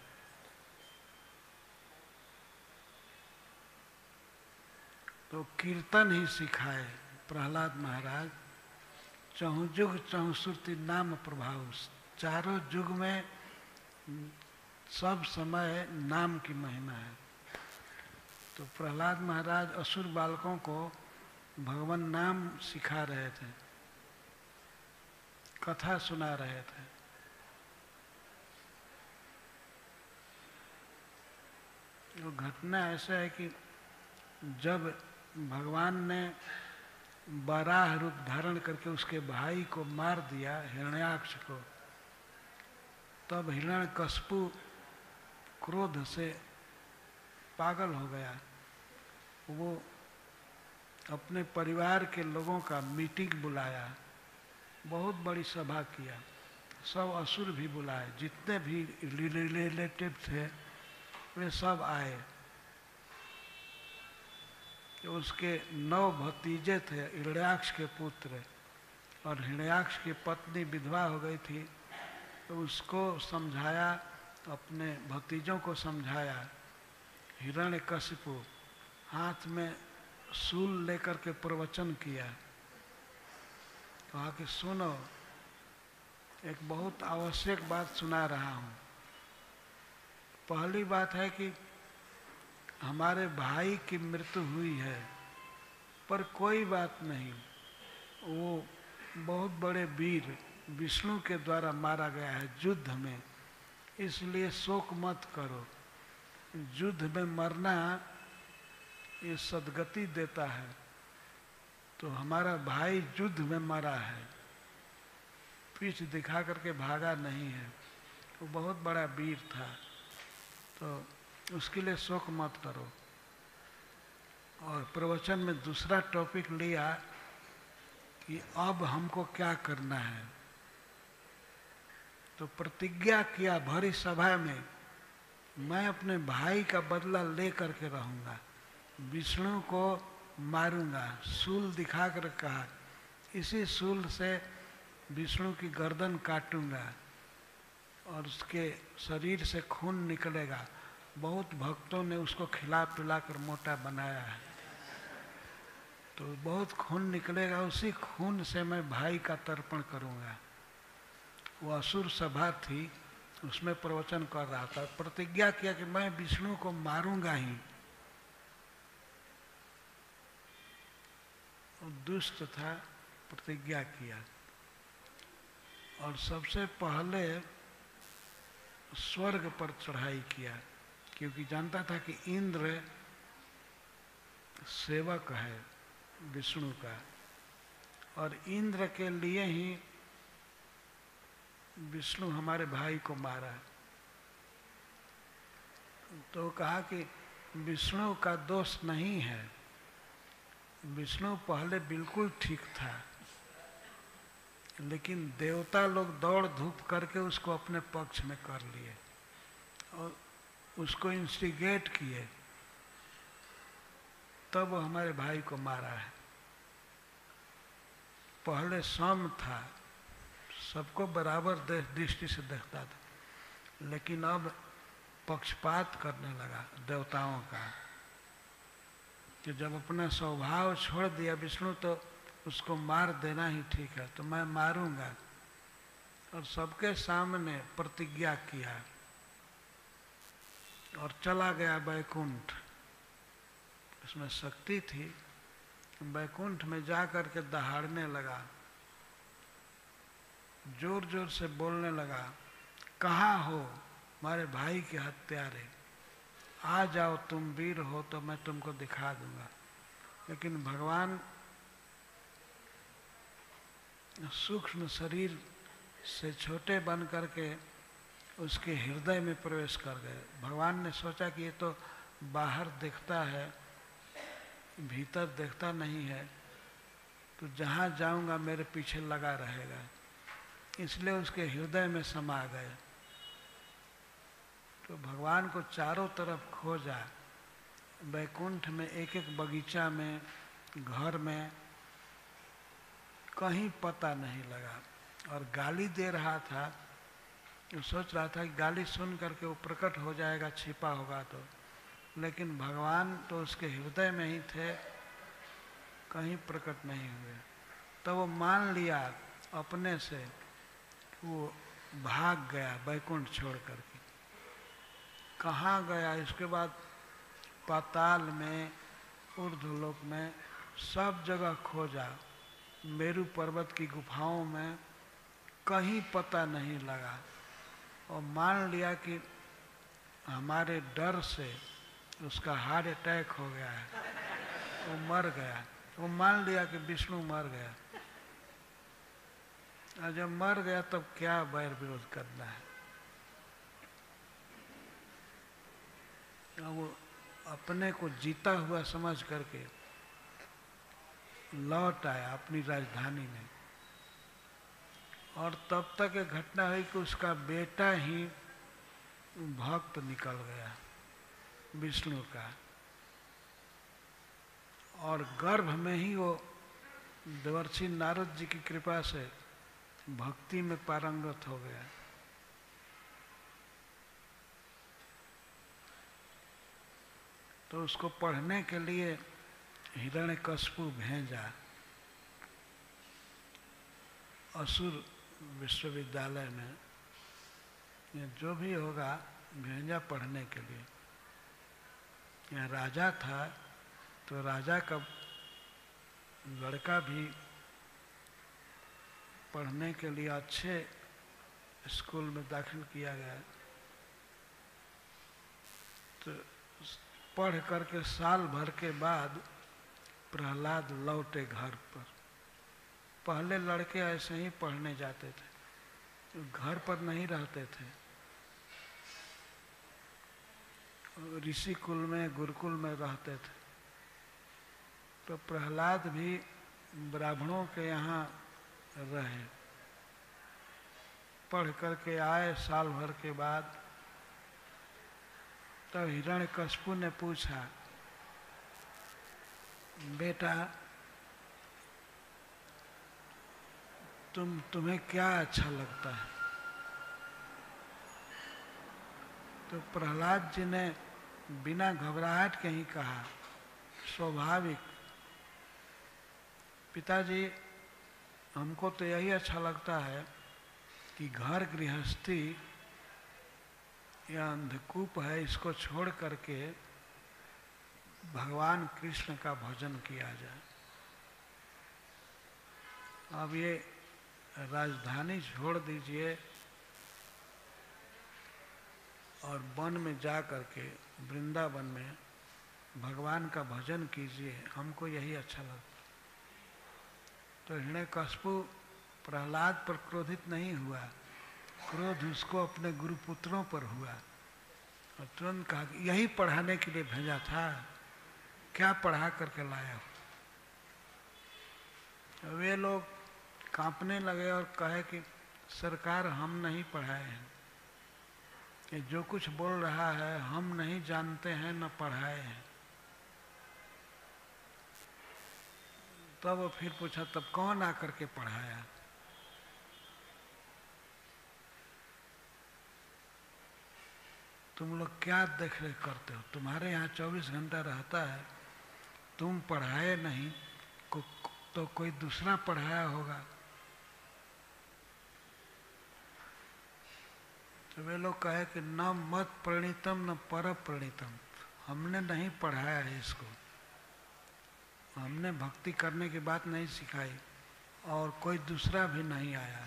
तो कीर्तन ही सिखाए प्रहलाद महाराज। चहुजुग चहुश्रुति नाम प्रभाव, चारों युग में सब समय नाम की महिमा है। तो प्रहलाद महाराज असुर बालकों को भगवान नाम सिखा रहे थे, कथा सुना रहे थे। तो घटना ऐसा है कि जब भगवान ने बारह रूप धारण करके उसके भाई को मार दिया, हिरण्याक्ष को, तब हिरण्यकशिपु क्रोध से पागल हो गया। वो अपने परिवार के लोगों का मीटिंग बुलाया, बहुत बड़ी सभा किया, सब असुर भी बुलाए, जितने भी रिलेटिव थे वे सब आए। उसके नौ भतीजे थे, हिरण्याक्ष के पुत्र, और हिरण्याक्ष की पत्नी विधवा हो गई थी। तो उसको समझाया, अपने भतीजों को समझाया। हिरण्यकशिपु हाथ में शूल लेकर के प्रवचन किया, कहा कि सुनो, एक बहुत आवश्यक बात सुना रहा हूँ। पहली बात है कि हमारे भाई की मृत्यु हुई है, पर कोई बात नहीं, वो बहुत बड़े वीर विष्णु के द्वारा मारा गया है युद्ध में, इसलिए शोक मत करो। युद्ध में मरना ये सद्गति देता है। तो हमारा भाई युद्ध में मरा है, पीठ दिखा करके भागा नहीं है, वो बहुत बड़ा वीर था, तो उसके लिए शोक मत करो। और प्रवचन में दूसरा टॉपिक लिया कि अब हमको क्या करना है। तो प्रतिज्ञा किया भरी सभा में, मैं अपने भाई का बदला ले करके रहूंगा, विष्णु को मारूंगा। शूल दिखा कर कहा, इसी शूल से विष्णु की गर्दन काटूंगा और उसके शरीर से खून निकलेगा। बहुत भक्तों ने उसको खिला पिला कर मोटा बनाया है, तो बहुत खून निकलेगा, उसी खून से मैं भाई का तर्पण करूंगा। वो असुर सभा थी, उसमें प्रवचन कर रहा था, प्रतिज्ञा किया कि मैं विष्णु को मारूंगा ही। दुष्ट था, प्रतिज्ञा किया, और सबसे पहले स्वर्ग पर चढ़ाई किया, क्योंकि जानता था कि इंद्र सेवक है विष्णु का, और इंद्र के लिए ही विष्णु हमारे भाई को मारा। तो कहा कि विष्णु का दोष नहीं है, विष्णु पहले बिल्कुल ठीक था, लेकिन देवता लोग दौड़ धूप करके उसको अपने पक्ष में कर लिए और उसको इंस्टिगेट किए, तब वो हमारे भाई को मारा है। पहले सम था, सबको बराबर दृष्टि से देखता था, लेकिन अब पक्षपात करने लगा देवताओं का, कि जब अपना स्वभाव छोड़ दिया विष्णु तो उसको मार देना ही ठीक है, तो मैं मारूंगा। और सबके सामने प्रतिज्ञा किया और चला गया वैकुंठ। इसमें शक्ति थी। वैकुंठ में जा कर के दहाड़ने लगा, जोर जोर से बोलने लगा, कहाँ हो हमारे भाई के हत्यारे, आ जाओ तुम वीर हो तो मैं तुमको दिखा दूंगा। लेकिन भगवान सूक्ष्म शरीर से छोटे बन करके उसके हृदय में प्रवेश कर गए। भगवान ने सोचा कि ये तो बाहर दिखता है, भीतर दिखता नहीं है, तो जहाँ जाऊंगा मेरे पीछे लगा रहेगा, इसलिए उसके हृदय में समा गए। तो भगवान को चारों तरफ खोजा, वैकुंठ में एक एक बगीचा में, घर में, कहीं पता नहीं लगा। और गाली दे रहा था, वो सोच रहा था कि गाली सुन करके वो प्रकट हो जाएगा, छिपा होगा तो, लेकिन भगवान तो उसके हृदय में ही थे, कहीं प्रकट नहीं हुए। तो वो मान लिया अपने से, वो भाग गया वैकुंठ छोड़ करके। कहाँ गया? इसके बाद पाताल में, ऊर्ध्वलोक में, सब जगह खोजा, मेरू पर्वत की गुफाओं में, कहीं पता नहीं लगा। और मान लिया कि हमारे डर से उसका हार्ट अटैक हो गया है, वो मर गया। वो मान लिया कि विष्णु मर गया। और जब मर गया तब क्या वैर विरोध करना है। वो अपने को जीता हुआ समझ करके लौट आया अपनी राजधानी में। और तब तक एक घटना हुई कि उसका बेटा ही भक्त निकल गया विष्णु का, और गर्भ में ही वो देवर्षि नारद जी की कृपा से भक्ति में पारंगत हो गया। तो उसको पढ़ने के लिए हिरण्यकशिपु भेजा असुर विश्वविद्यालय में, ये जो भी होगा भेजा पढ़ने के लिए। यहाँ राजा था तो राजा का लड़का भी पढ़ने के लिए अच्छे स्कूल में दाखिल किया गया। तो पढ़ करके साल भर के बाद प्रहलाद लौटे घर पर। पहले लड़के ऐसे ही पढ़ने जाते थे, घर पर नहीं रहते थे, ऋषि कुल में, गुरुकुल में रहते थे। तो प्रहलाद भी ब्राह्मणों के यहाँ रहे, पढ़ करके आए साल भर के बाद। तो हिरण्यकशिपु ने पूछा, बेटा तुम तुम्हें क्या अच्छा लगता है? तो प्रहलाद जी ने बिना घबराहट के ही कहा, स्वाभाविक पिताजी, हमको तो यही अच्छा लगता है कि घर गृहस्थी या अंधकूप है, इसको छोड़ करके भगवान कृष्ण का भजन किया जाए। अब ये राजधानी छोड़ दीजिए और वन में जा करके, वृंदावन में भगवान का भजन कीजिए, हमको यही अच्छा लगता। तो हिरण्यकशिपु प्रहलाद पर क्रोधित नहीं हुआ, क्रोध उसको अपने गुरुपुत्रों पर हुआ। और तुरंत कहा कि यही पढ़ाने के लिए भेजा था, क्या पढ़ा करके लाया हो? वे लोग कांपने लगे और कहे कि सरकार हम नहीं पढ़ाए हैं, ये जो कुछ बोल रहा है हम नहीं जानते हैं, न पढ़ाए हैं। तब वो फिर पूछा, तब कौन आकर के पढ़ाया? तुम लोग क्या देख रेख करते हो? तुम्हारे यहाँ चौबीस घंटा रहता है, तुम पढ़ाए नहीं को, तो कोई दूसरा पढ़ाया होगा। तो वे लोग कहे कि न मत प्रणीतम न पर प्रणीतम, हमने नहीं पढ़ाया है इसको, हमने भक्ति करने की बात नहीं सिखाई और कोई दूसरा भी नहीं आया।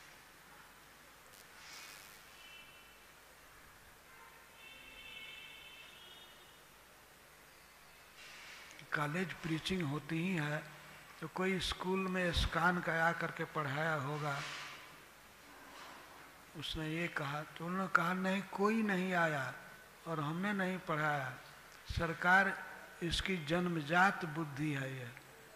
कॉलेज प्रीचिंग होती ही है तो कोई स्कूल में इस्कॉन का आ करके पढ़ाया होगा, उसने ये कहा तो उन्होंने कहा नहीं कोई नहीं आया और हमने नहीं पढ़ाया, सरकार इसकी जन्मजात बुद्धि है ये।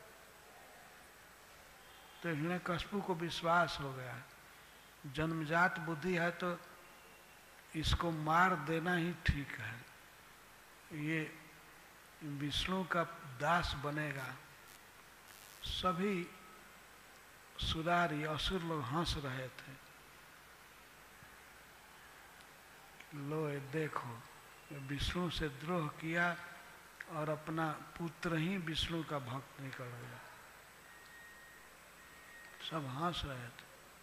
तो हिरण्यकशिपु को विश्वास हो गया जन्मजात बुद्धि है तो इसको मार देना ही ठीक है, ये विष्णु का दास बनेगा। सभी सुरारी असुर लोग हंस रहे थे, लो ये देखो विष्णु से द्रोह किया और अपना पुत्र ही विष्णु का भक्त निकल गया। सब हंस रहे थे।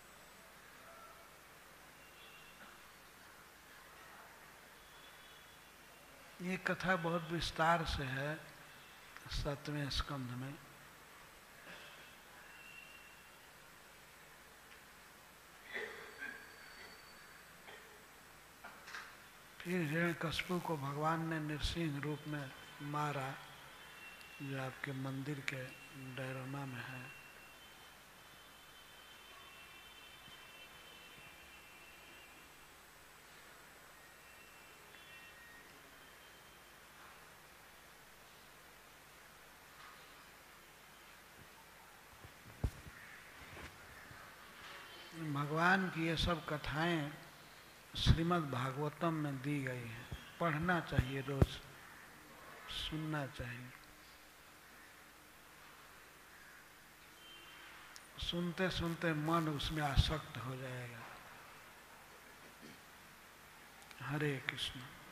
ये कथा बहुत विस्तार से है सातवें स्कंध में। फिर हिरण्यकशिपु को भगवान ने नृसिंह रूप में मारा, जो आपके मंदिर के डायरोमा में है। भगवान की ये सब कथाएं श्रीमद् भागवतम में दी गई हैं, पढ़ना चाहिए, रोज सुनना चाहिए। सुनते सुनते मन उसमें आसक्त हो जाएगा। हरे कृष्ण।